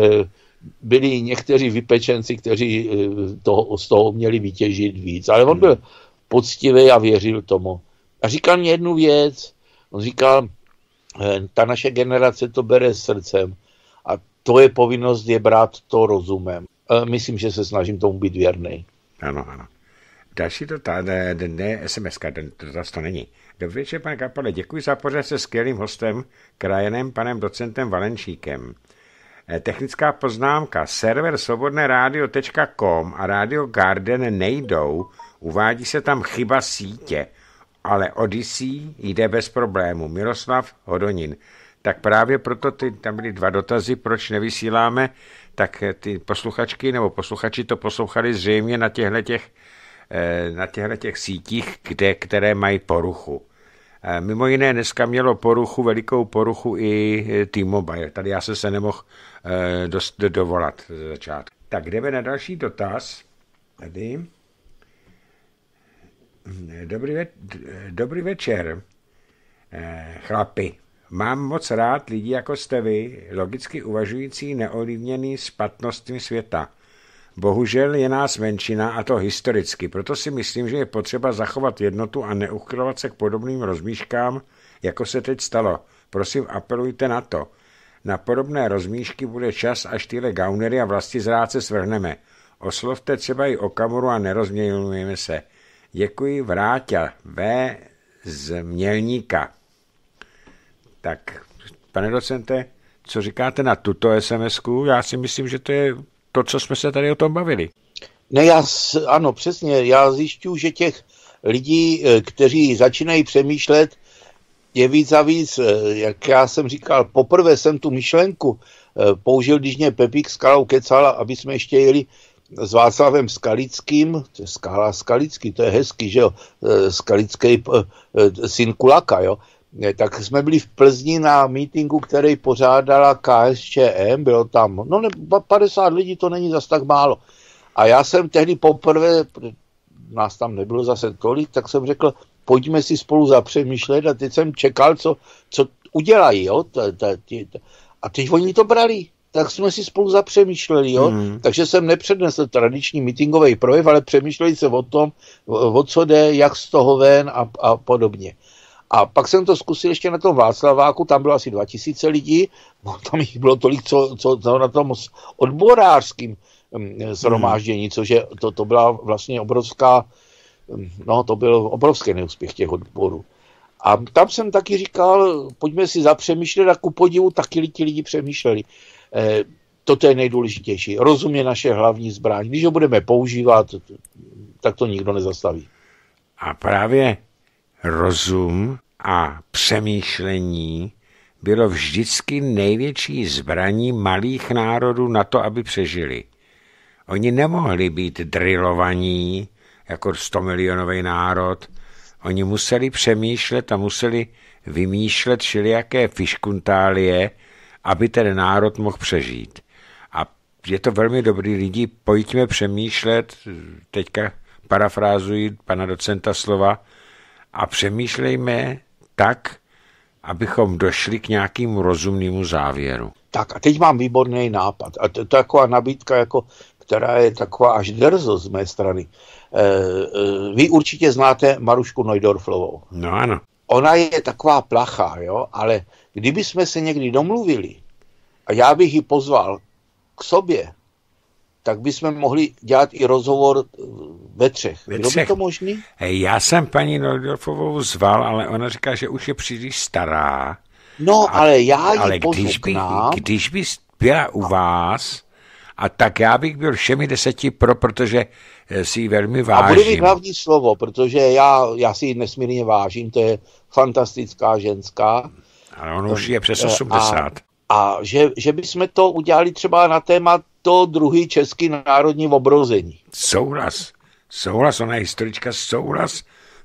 byli někteří vypečenci, kteří e, toho, z toho měli vytěžit víc. Ale on byl poctivý a věřil tomu. A říkal mi jednu věc. On říkal, e, ta naše generace to bere srdcem a to je povinnost je brát to rozumem. E, myslím, že se snažím tomu být věrnej. Ano, ano. Další to ta, ne, ne es em es ka, dotaz to není. Dobrý večer, pane Kapale, děkuji za pořad se skvělým hostem, krajanem, panem docentem Valenčíkem. Technická poznámka. Server svobodné rádio tečka com a Radio Garden nejdou, uvádí se tam chyba sítě, ale Odyssey jde bez problému. Miroslav Hodonin. Tak právě proto ty, tam byly dva dotazy, proč nevysíláme, tak ty posluchačky nebo posluchači to poslouchali zřejmě na těchto těch na těchto těch sítích, kde, které mají poruchu. Mimo jiné dneska mělo poruchu, velikou poruchu i T-Mobile. Tady já jsem se nemohl dost dovolat ze začátku. Tak jdeme na další dotaz. Tady. Dobrý, ve, dobrý večer, chlapi. Mám moc rád lidi jako jste vy, logicky uvažující, neovlivněný špatnostmi světa. Bohužel je nás menšina, a to historicky, proto si myslím, že je potřeba zachovat jednotu a neuchylovat se k podobným rozmíškám, jako se teď stalo. Prosím, apelujte na to. Na podobné rozmíšky bude čas, až tyhle gaunery a vlastizrádce svrhneme. Oslovte třeba i Okamuru a nerozmělujeme se. Děkuji, Vráťa, V. z Mělníka. Tak, pane docente, co říkáte na tuto es em esku? Já si myslím, že to je to, co jsme se tady o tom bavili. Ne, já, ano, přesně, já zjišťuji, že těch lidí, kteří začínají přemýšlet, je víc a víc, jak já jsem říkal, poprvé jsem tu myšlenku použil, když mě Pepík Skalou kecal, aby jsme ještě jeli s Václavem Skalickým, to je Skala Skalický, to je hezký, že jo, Skalický syn Kulaka, jo, tak jsme byli v Plzni na mítinku, který pořádala K S Č M, bylo tam, no ne, padesát lidí, to není zas tak málo. A já jsem tehdy poprvé, nás tam nebylo zase tolik, tak jsem řekl, pojďme si spolu zapřemýšlet a teď jsem čekal, co, co udělají, jo, a teď oni to brali. Tak jsme si spolu zapřemýšleli, jo. Mm. Takže jsem nepřednesl tradiční mítingový projev, ale přemýšleli se o tom, o co jde, jak z toho ven a, a podobně. A pak jsem to zkusil ještě na tom Václaváku, tam bylo asi dva tisíce lidí, no, tam jich bylo tolik, co, co, co na tom odborářským shromáždění, mm. což je, to, to byla vlastně obrovská, no to byl obrovský neúspěch těch odborů. A tam jsem taky říkal, pojďme si zapřemýšlet a ku podivu taky ti lidi přemýšleli. E, toto je nejdůležitější. Rozum je naše hlavní zbraň. Když ho budeme používat, tak to nikdo nezastaví. A právě rozum a přemýšlení bylo vždycky největší zbraní malých národů na to, aby přežili. Oni nemohli být drillovaní jako stomilionový národ. Oni museli přemýšlet a museli vymýšlet všelijaké fiškuntálie, aby ten národ mohl přežít. A je to velmi dobrý lidi, pojďme přemýšlet, teďka parafrázuji pana docenta slova, a přemýšlejme tak, abychom došli k nějakému rozumnému závěru. Tak a teď mám výborný nápad. A to, to je taková nabídka, jako, která je taková až drzo z mé strany. E, e, vy určitě znáte Marušku Neudorflovou. No ano. Ona je taková plachá, jo, ale kdyby jsme se někdy domluvili a já bych ji pozval k sobě, tak bychom mohli dělat i rozhovor ve třech. Ve Bylo třech. by to možný? Já jsem paní Neudorflovou zval, ale ona říká, že už je příliš stará. No, a, ale já ji ale pozvu když k by, nám. když by byla u vás, a tak já bych byl všemi deseti pro, protože si ji velmi vážím. A bude mít hlavní slovo, protože já, já si ji nesmírně vážím, to je fantastická ženská. Ale on už je přes osmdesát. A, a že, že bychom to udělali třeba na téma to druhý český národní obrození. Souhlas. Souhlas, ona je historička, souhlas.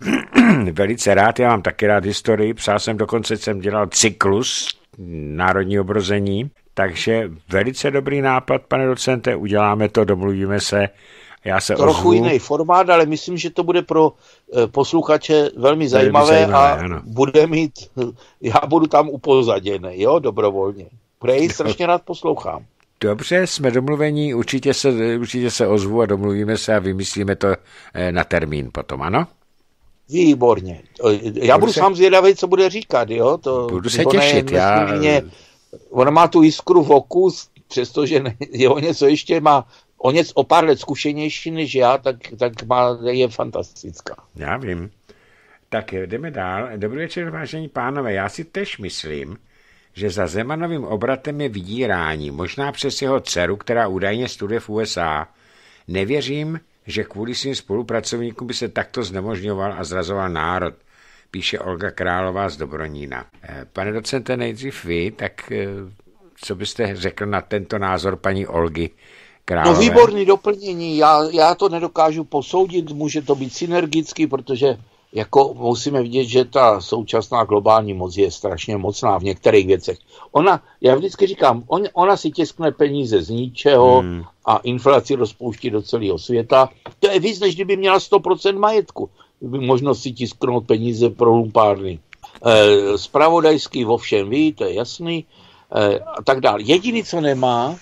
Velice rád, já mám taky rád historii, psal jsem dokonce, jsem dělal cyklus národní obrození, takže velice dobrý nápad, pane docente, uděláme to, domluvíme se. Já se Trochu ozvu. jiný formát, ale myslím, že to bude pro posluchače velmi zajímavé, velmi zajímavé a ano. Bude mít, já budu tam upozaděný, jo, dobrovolně. Bude jí strašně rád poslouchám. Dobře, jsme domluvení, určitě se, určitě se ozvu a domluvíme se a vymyslíme to na termín potom, ano? Výborně. Já budu, budu se... sám zvědavý, co bude říkat, jo? To, budu se těšit, já... Mě, ona má tu jiskru v oku, přestože ne, je o něco ještě má, o něco o pár let zkušenější než já, tak, tak má, je fantastická. Já vím. Tak jdeme dál. Dobrý večer, vážení pánové. Já si tež myslím, že za Zemanovým obratem je vydírání, možná přes jeho dceru, která údajně studuje v U S A. Nevěřím, že kvůli svým spolupracovníkům by se takto znemožňoval a zrazoval národ, píše Olga Králová z Dobronína. Pane docente, nejdřív vy, tak co byste řekl na tento názor paní Olgy Králové? No výborný doplnění, já, já to nedokážu posoudit, může to být synergický, protože jako musíme vidět, že ta současná globální moc je strašně mocná v některých věcech. Ona, já vždycky říkám, on, ona si tiskne peníze z ničeho hmm. a inflaci rozpouští do celého světa. To je víc, než kdyby měla sto procent majetku. By možnost si tisknout peníze pro lumpárny. E, spravodajský vo všem ví, to je jasný. E, a tak dále. Jediný, co nemá,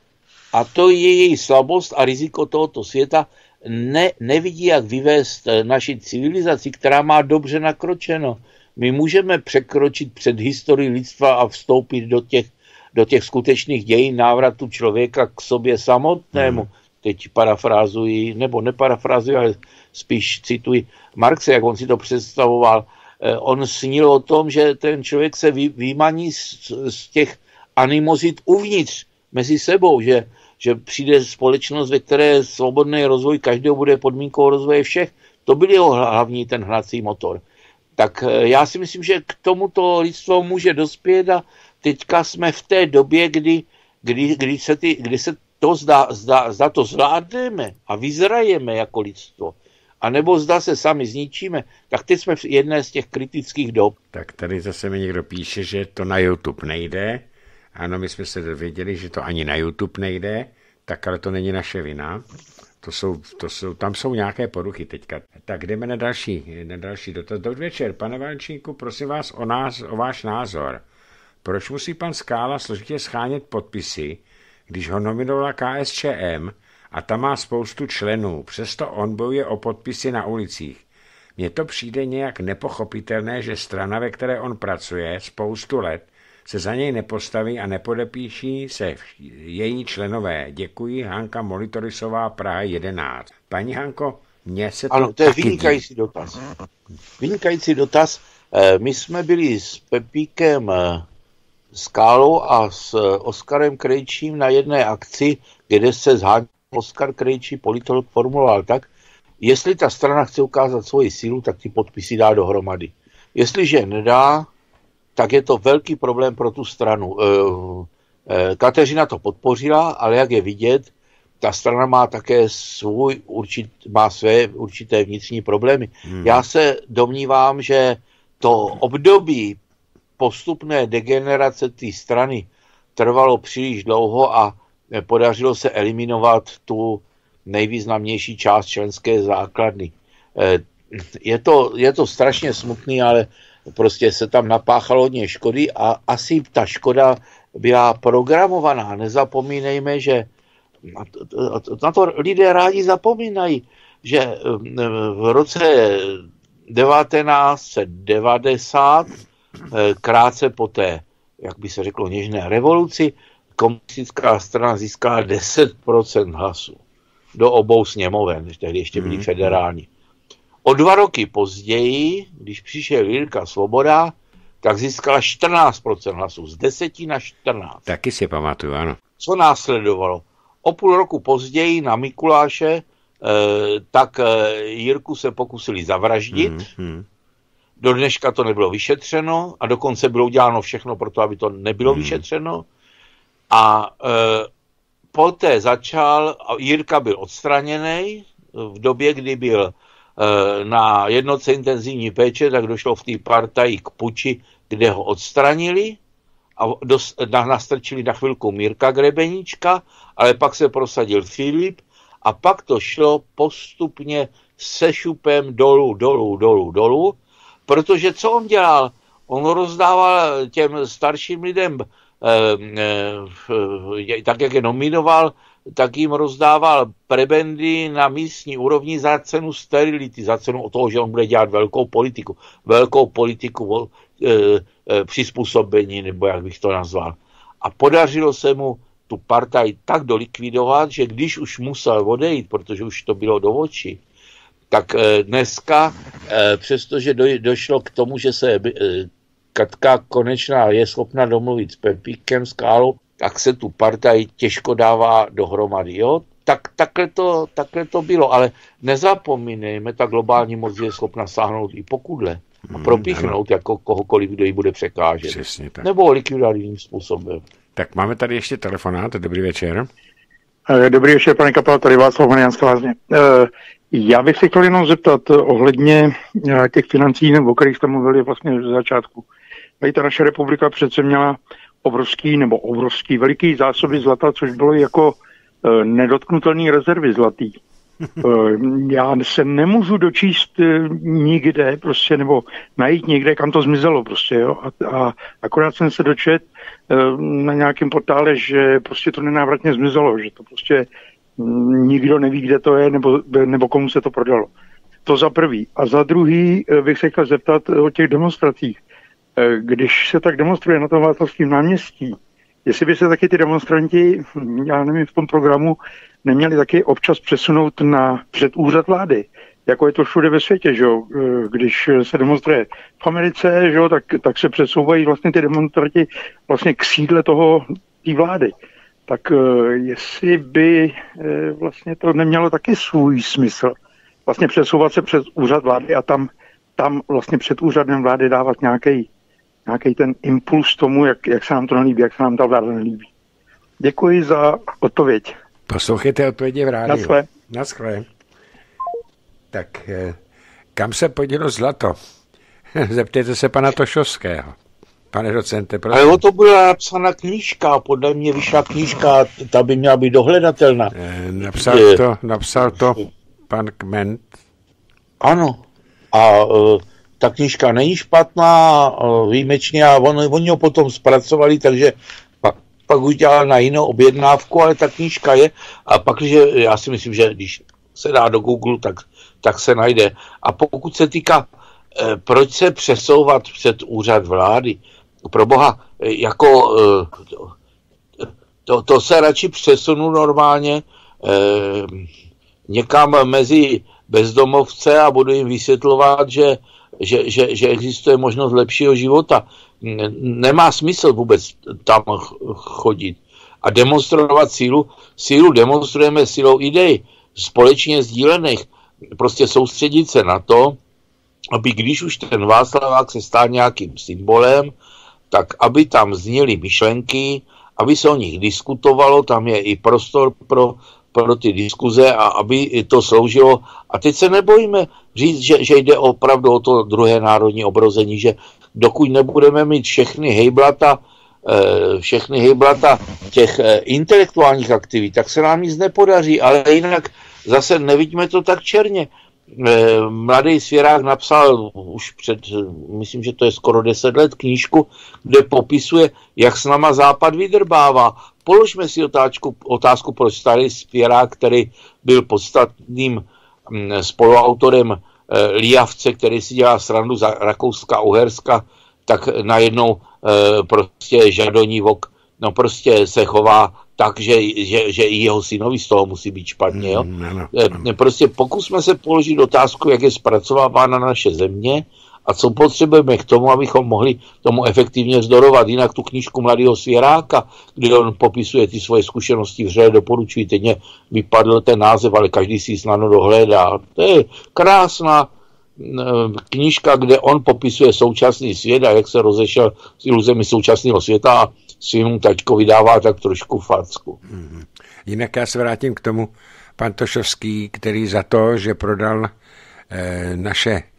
a to je její slabost a riziko tohoto světa, Ne, nevidí, jak vyvést naši civilizaci, která má dobře nakročeno. My můžeme překročit před historii lidstva a vstoupit do těch, do těch skutečných dějin návratu člověka k sobě samotnému. Hmm. Teď parafrázuji, nebo neparafrázuji, ale spíš cituji Marxe, jak on si to představoval. On snil o tom, že ten člověk se vy, vymaní z, z těch animozit uvnitř, mezi sebou, že že přijde společnost, ve které svobodný rozvoj každého bude podmínkou rozvoje všech. To byl jeho hlavní ten hnací motor. Tak já si myslím, že k tomuto lidstvo může dospět a teďka jsme v té době, kdy kdy, kdy, se, ty, kdy se to zdá, zdá, zdá to zvládneme a vyzrajeme jako lidstvo, anebo zda se sami zničíme, tak teď jsme v jedné z těch kritických dob. Tak tady zase mi někdo píše, že to na YouTube nejde. Ano, my jsme se dověděli, že to ani na YouTube nejde, tak ale to není naše vina. To jsou, to jsou, tam jsou nějaké poruchy teďka. Tak jdeme na další, na další dotaz. Dobrý večer, pane Valenčínku, prosím vás o, nás, o váš názor. Proč musí pan Skála složitě schánět podpisy, když ho nominovala K S Č M a tam má spoustu členů, přesto on bojuje o podpisy na ulicích. Mně to přijde nějak nepochopitelné, že strana, ve které on pracuje spoustu let, se za něj nepostaví a nepodepíší se její členové. Děkuji, Hanka Molitorisová, Praha jedenáct. Paní Hanko, mně se to Ano, to je taky vynikající dotaz. Vynikající dotaz. My jsme byli s Pepíkem Skálou a s Oskarem Krejčím na jedné akci, kde se zháněl Oskar Krejčí, politolog, formuloval tak, jestli ta strana chce ukázat svoji sílu, tak ty podpisy dá dohromady. Jestliže nedá, tak je to velký problém pro tu stranu. Kateřina to podpořila, ale jak je vidět, ta strana má také svůj určit, má své určité vnitřní problémy. Hmm. Já se domnívám, že to období postupné degenerace té strany trvalo příliš dlouho a podařilo se eliminovat tu nejvýznamnější část členské základny. Je to, je to strašně smutný, ale prostě se tam napáchalo hodně škody a asi ta škoda byla programovaná. Nezapomínejme, že na to lidé rádi zapomínají, že v roce devatenáct set devadesát, krátce po té, jak by se řeklo, něžné revoluci, komunistická strana získala deset procent hlasů do obou sněmoven, tehdy ještě byly federální. O dva roky později, když přišel Jirka Svoboda, tak získala čtrnáct procent hlasů, z deseti na čtrnáct. Taky si pamatuju, ano. Co následovalo? O půl roku později na Mikuláše, eh, tak eh, Jirku se pokusili zavraždit. Mm-hmm. Do dneška to nebylo vyšetřeno a dokonce bylo uděláno všechno pro to, aby to nebylo mm. vyšetřeno. A eh, poté začal, Jirka byl odstraněný v době, kdy byl na jednotce intenzivní péče, tak došlo v té partaji k puči, kde ho odstranili a dos, na, nastrčili na chvilku Mirka Grebeníčka, ale pak se prosadil Filip a pak to šlo postupně se šupem dolů, dolů, dolů, dolů, protože co on dělal? On rozdával těm starším lidem, eh, eh, tak jak je nominoval, tak jim rozdával prebendy na místní úrovni za cenu sterility, za cenu o toho, že on bude dělat velkou politiku. Velkou politiku e, e, přizpůsobení, nebo jak bych to nazval. A podařilo se mu tu partaj tak dolikvidovat, že když už musel odejít, protože už to bylo do očí, tak e, dneska, e, přestože do, došlo k tomu, že se e, Katka Konečná je schopna domluvit s Pepíkem Skálou, tak se tu partaj těžko dává dohromady. Jo? Tak, takhle, to, takhle to bylo, ale nezapomínejme, ta globální moc je schopna sáhnout i pokudle a propíchnout hmm, jako kohokoliv, kdo ji bude překážet. Přesně tak. Nebo likvidovat jiným způsobem. Tak máme tady ještě telefonát. Dobrý večer. Dobrý večer, pane Kapal, tady Václav Mariánské Lázně. Já bych se chtěl jenom zeptat ohledně těch financí, o kterých jste mluvili vlastně v začátku. Tady ta naše republika přece měla obrovský nebo obrovský veliký zásoby zlata, což bylo jako e, nedotknutelný rezervy zlatý. E, já se nemůžu dočíst e, nikde prostě, nebo najít někde, kam to zmizelo prostě, jo. A, a akorát jsem se dočet e, na nějakém portále, že prostě to nenávratně zmizelo, že to prostě m, nikdo neví, kde to je, nebo, nebo komu se to prodalo. To za prvý. A za druhý e, bych se chtěl zeptat o těch demonstracích. Když se tak demonstruje na tom Václavském náměstí, jestli by se taky ty demonstranti, já nevím, v tom programu neměli taky občas přesunout na před úřad vlády, jako je to všude ve světě, že jo? Když se demonstruje v Americe, že jo, tak, tak se přesouvají vlastně ty demonstranti vlastně k sídle toho, té vlády. Tak jestli by vlastně to nemělo taky svůj smysl, vlastně přesouvat se před úřad vlády a tam, tam vlastně před úřadem vlády dávat nějaký nějaký ten impuls tomu, jak, jak se nám to nelíbí, jak se nám ta vláda nelíbí. Děkuji za odpověď. Poslouchejte odpovědi v rádiu. Naschle. Naschle. Tak kam se podělo zlato? Zeptejte se pana Tošovského. Pane docente, prosím. Ale o to byla napsána knížka, podle mě vyšla knížka, ta by měla být dohledatelná. E, napsal, to, napsal to pan Kment. Ano. A e, ta knížka není špatná, e, výjimečně, a on, oni ho potom zpracovali, takže pak, pak už dělal na jinou objednávku, ale ta knížka je, a pak, že já si myslím, že když se dá do Google, tak, tak se najde. A pokud se týká, e, proč se přesouvat před úřad vlády, pro boha, jako to, to se radši přesunu normálně eh, někam mezi bezdomovce a budu jim vysvětlovat, že, že, že, že existuje možnost lepšího života. Nemá smysl vůbec tam chodit a demonstrovat sílu. Sílu demonstrujeme silou idej, společně sdílených. Prostě soustředit se na to, aby když už ten Václavák se stal nějakým symbolem, tak aby tam zněly myšlenky, aby se o nich diskutovalo, tam je i prostor pro, pro ty diskuze a aby to sloužilo. A teď se nebojíme říct, že, že jde opravdu o to druhé národní obrození, že dokud nebudeme mít všechny hejblata, všechny hejblata těch intelektuálních aktivit, tak se nám nic nepodaří, ale jinak zase nevidíme to tak černě. Mladý Svěrák napsal už před, myslím, že to je skoro deset let, knížku, kde popisuje, jak s náma Západ vydrbává. Položme si otázku, otázku proč starý Svěrák, který byl podstatným spoluautorem Líjavce, který si dělá srandu za Rakouska a Uherska, tak najednou prostě Žadonívok, no prostě se chová tak, že, že, že i jeho synovi z toho musí být špatně. Jo? Mm, ano, ano. Prostě pokusme se položit otázku, jak je zpracovávána naše země a co potřebujeme k tomu, abychom mohli tomu efektivně vzdorovat. Jinak tu knížku Mladého Svěráka, kde on popisuje ty svoje zkušenosti, vřele doporučuji, teď mě vypadl ten název, ale každý si ji snadno dohledá. To je krásná knížka, kde on popisuje současný svět a jak se rozešel s iluzemi současného světa a svým taťko vydává tak trošku facku. Hmm. Jinak já se vrátím k tomu, pan Tošovský, který za to, že prodal eh, naše eh,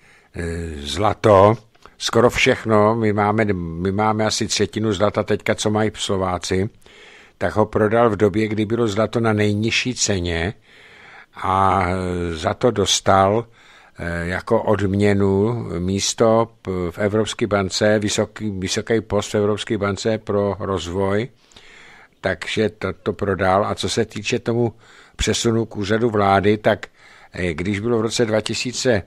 zlato, skoro všechno, my máme, my máme asi třetinu zlata teďka, co mají Slováci, tak ho prodal v době, kdy bylo zlato na nejnižší ceně a za to dostal jako odměnu místo v Evropské bance, vysoký, vysoký post v Evropské bance pro rozvoj, takže to, to prodal. A co se týče tomu přesunu k úřadu vlády, tak když bylo v roce dva tisíce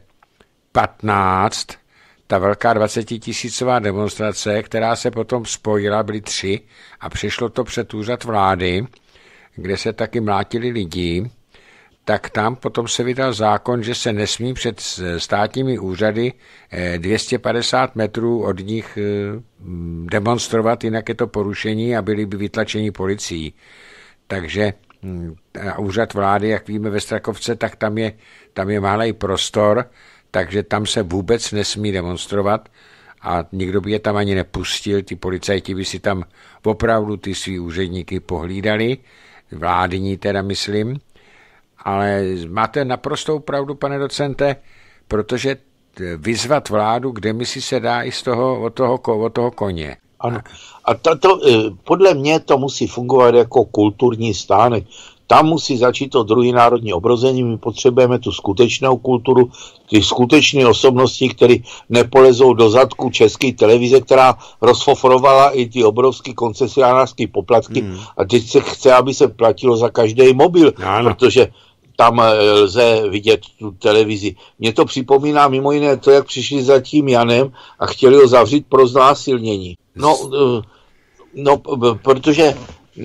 patnáct ta velká dvacetitisícová demonstrace, která se potom spojila, byly tři a přešlo to před úřad vlády, kde se taky mlátili lidi, tak tam potom se vydal zákon, že se nesmí před státními úřady dvě stě padesát metrů od nich demonstrovat, jinak je to porušení a byli by vytlačeni policií. Takže úřad vlády, jak víme ve Strakovce, tak tam je, tam je malý prostor, takže tam se vůbec nesmí demonstrovat a nikdo by je tam ani nepustil, ty policajti by si tam opravdu ty svý úředníky pohlídali, vládní teda myslím. Ale máte naprostou pravdu, pane docente, protože vyzvat vládu k demisi se dá i z toho, od, toho, od toho koně. Ano. A tato, podle mě to musí fungovat jako kulturní stánek. Tam musí začít to druhý národní obrození. My potřebujeme tu skutečnou kulturu, ty skutečné osobnosti, které nepolezou do zadku české televize, která rozfoforovala i ty obrovské koncesionářské poplatky. Hmm. A teď se chce, aby se platilo za každý mobil, ano. Protože tam lze vidět tu televizi. Mně to připomíná mimo jiné to, jak přišli za tím Janem a chtěli ho zavřít pro znásilnění. No, no protože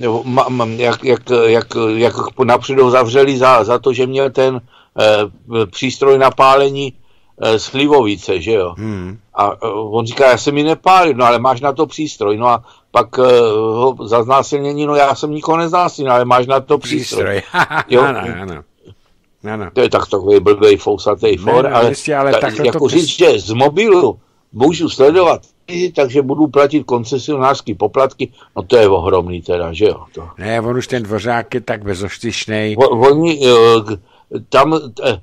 jak, jak, jak, jak napředu zavřeli za, za to, že měl ten eh, přístroj na pálení eh, slivovice, že jo. Hmm. A eh, on říká, já jsem mi nepálil, no ale máš na to přístroj, no a pak eh, ho za znásilnění, no já jsem nikoho neznásilnil, ale máš na to přístroj. Jo? ano, ano. Ano. To je tak takový blbej fousatej for, ne, ale, jistě, ale ta, jako říct, že z mobilu můžu sledovat takže budu platit koncesionářský poplatky, no to je ohromný teda, že jo. To. Ne, on už ten Dvořák je tak bezostyšnej. Oni tam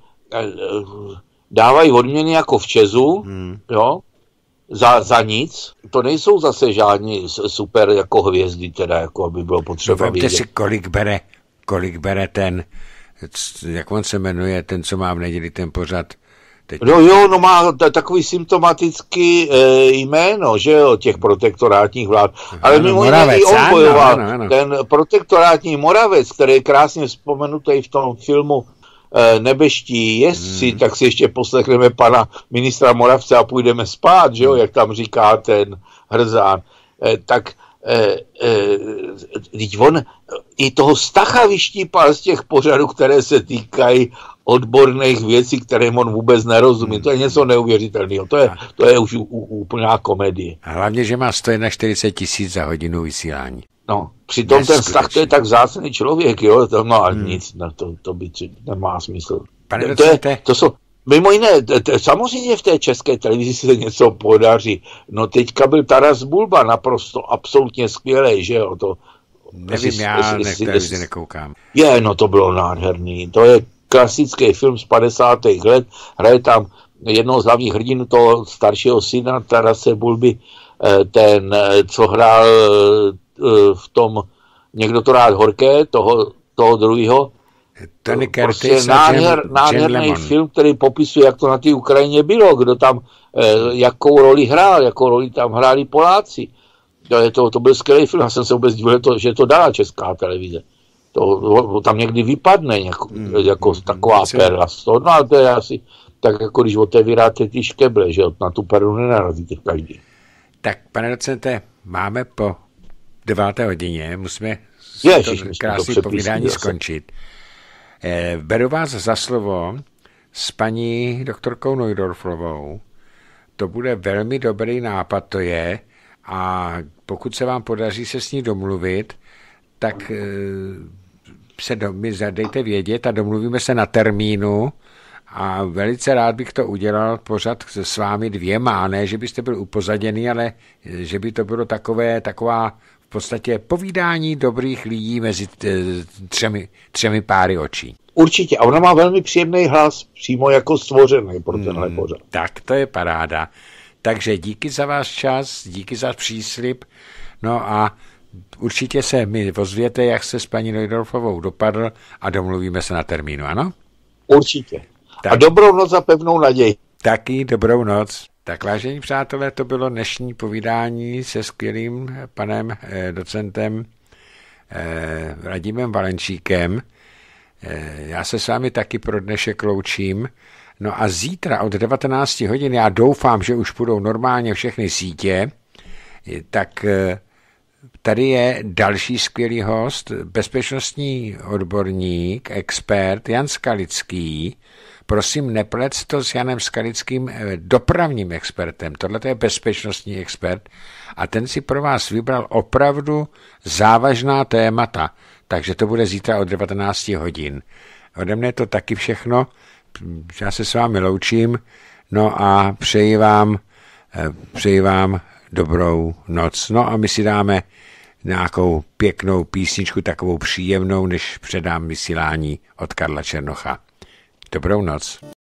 dávají odměny jako v Česu, hmm. jo, za, za nic. To nejsou zase žádní super jako hvězdy, teda jako aby bylo potřeba no, vidět. Si, kolik bere, kolik bere ten, jak on se jmenuje, ten, co má v neděli ten pořad. Teď... No jo, no má t- takový symptomatický e, jméno, že jo, těch protektorátních vlád. Ale mimo jiné i on bojoval. Ano, ano. Ten protektorátní Moravec, který je krásně vzpomenutý v tom filmu e, Nebeští jezdci, hmm. tak si ještě poslechneme pana ministra Moravce a půjdeme spát, že jo, jak tam říká ten Hrzán. E, tak teď e, e, on i toho Stacha vyštípal z těch pořadů, které se týkají odborných věcí, které on vůbec nerozumí. To je něco neuvěřitelného. To je, to je už u, u, úplná komedie. A hlavně, že má sto čtyřicet jedna tisíc za hodinu vysílání. No, přitom ten Stach, to je tak vzácný člověk, jo, to, no a hmm. nic, no, to, to by nemá smysl. Pane to, je, to jsou, mimo jiné, t, t, samozřejmě v té české televizi se něco podaří. No teďka byl Taras Bulba naprosto absolutně skvělej, že jo, to... Nevím, si, já si, ne, televizi nekoukám. Je, no to bylo nádherný, to je klasický film z padesátých let, hraje tam jednoho z hlavních hrdinů toho staršího syna Tarase Bulby, ten, co hrál v tom Někdo to rád horké, toho, toho druhého. Prostě nádher, nádherný film, který popisuje, jak to na té Ukrajině bylo, kdo tam, jakou roli hrál, jakou roli tam hráli Poláci. To, je to, to byl skvělý film, já jsem se vůbec divil, že to dala Česká televize. To, to tam někdy vypadne jako, mm, jako mm, taková mm, perla z toho, no ale to je asi tak, jako když otevíráte ty škeble, že na tu perlu nenarazíte každý. Tak, pane docente, máme po deváté hodině, musíme Ježiš, to krásné povídání skončit. Eh, beru vás za slovo s paní doktorkou Neudorfovou. To bude velmi dobrý nápad, to je, a pokud se vám podaří se s ní domluvit, tak eh, se do, mi dejte vědět a domluvíme se na termínu a velice rád bych to udělal pořád s vámi dvěma, ne, že byste byl upozaděný, ale že by to bylo takové, taková v podstatě povídání dobrých lidí mezi třemi, třemi páry očí. Určitě, a ona má velmi příjemný hlas, přímo jako stvořený pro tenhle hmm, pořad. Tak to je paráda. Takže díky za váš čas, díky za příslib, no a určitě se mi ozvěte, jak se s paní Neudorfovou dopadl a domluvíme se na termínu, ano? Určitě. Tak. A dobrou noc a pevnou naději. Taky dobrou noc. Tak vážení přátelé, to bylo dnešní povídání se skvělým panem eh, docentem eh, Radimem Valenčíkem. Eh, já se s vámi taky pro dnešek loučím. No a zítra od devatenáct hodin, já doufám, že už budou normálně všechny sítě, tak eh, tady je další skvělý host, bezpečnostní odborník, expert Jan Skalický. Prosím, neplec to s Janem Skalickým, dopravním expertem. Tohle je bezpečnostní expert a ten si pro vás vybral opravdu závažná témata, takže to bude zítra od devatenáct hodin. Ode mne je to taky všechno. Já se s vámi loučím, no a přeji vám, přeji vám dobrou noc. No a my si dáme nějakou pěknou písničku, takovou příjemnou, než předám vysílání od Karla Černocha. Dobrou noc.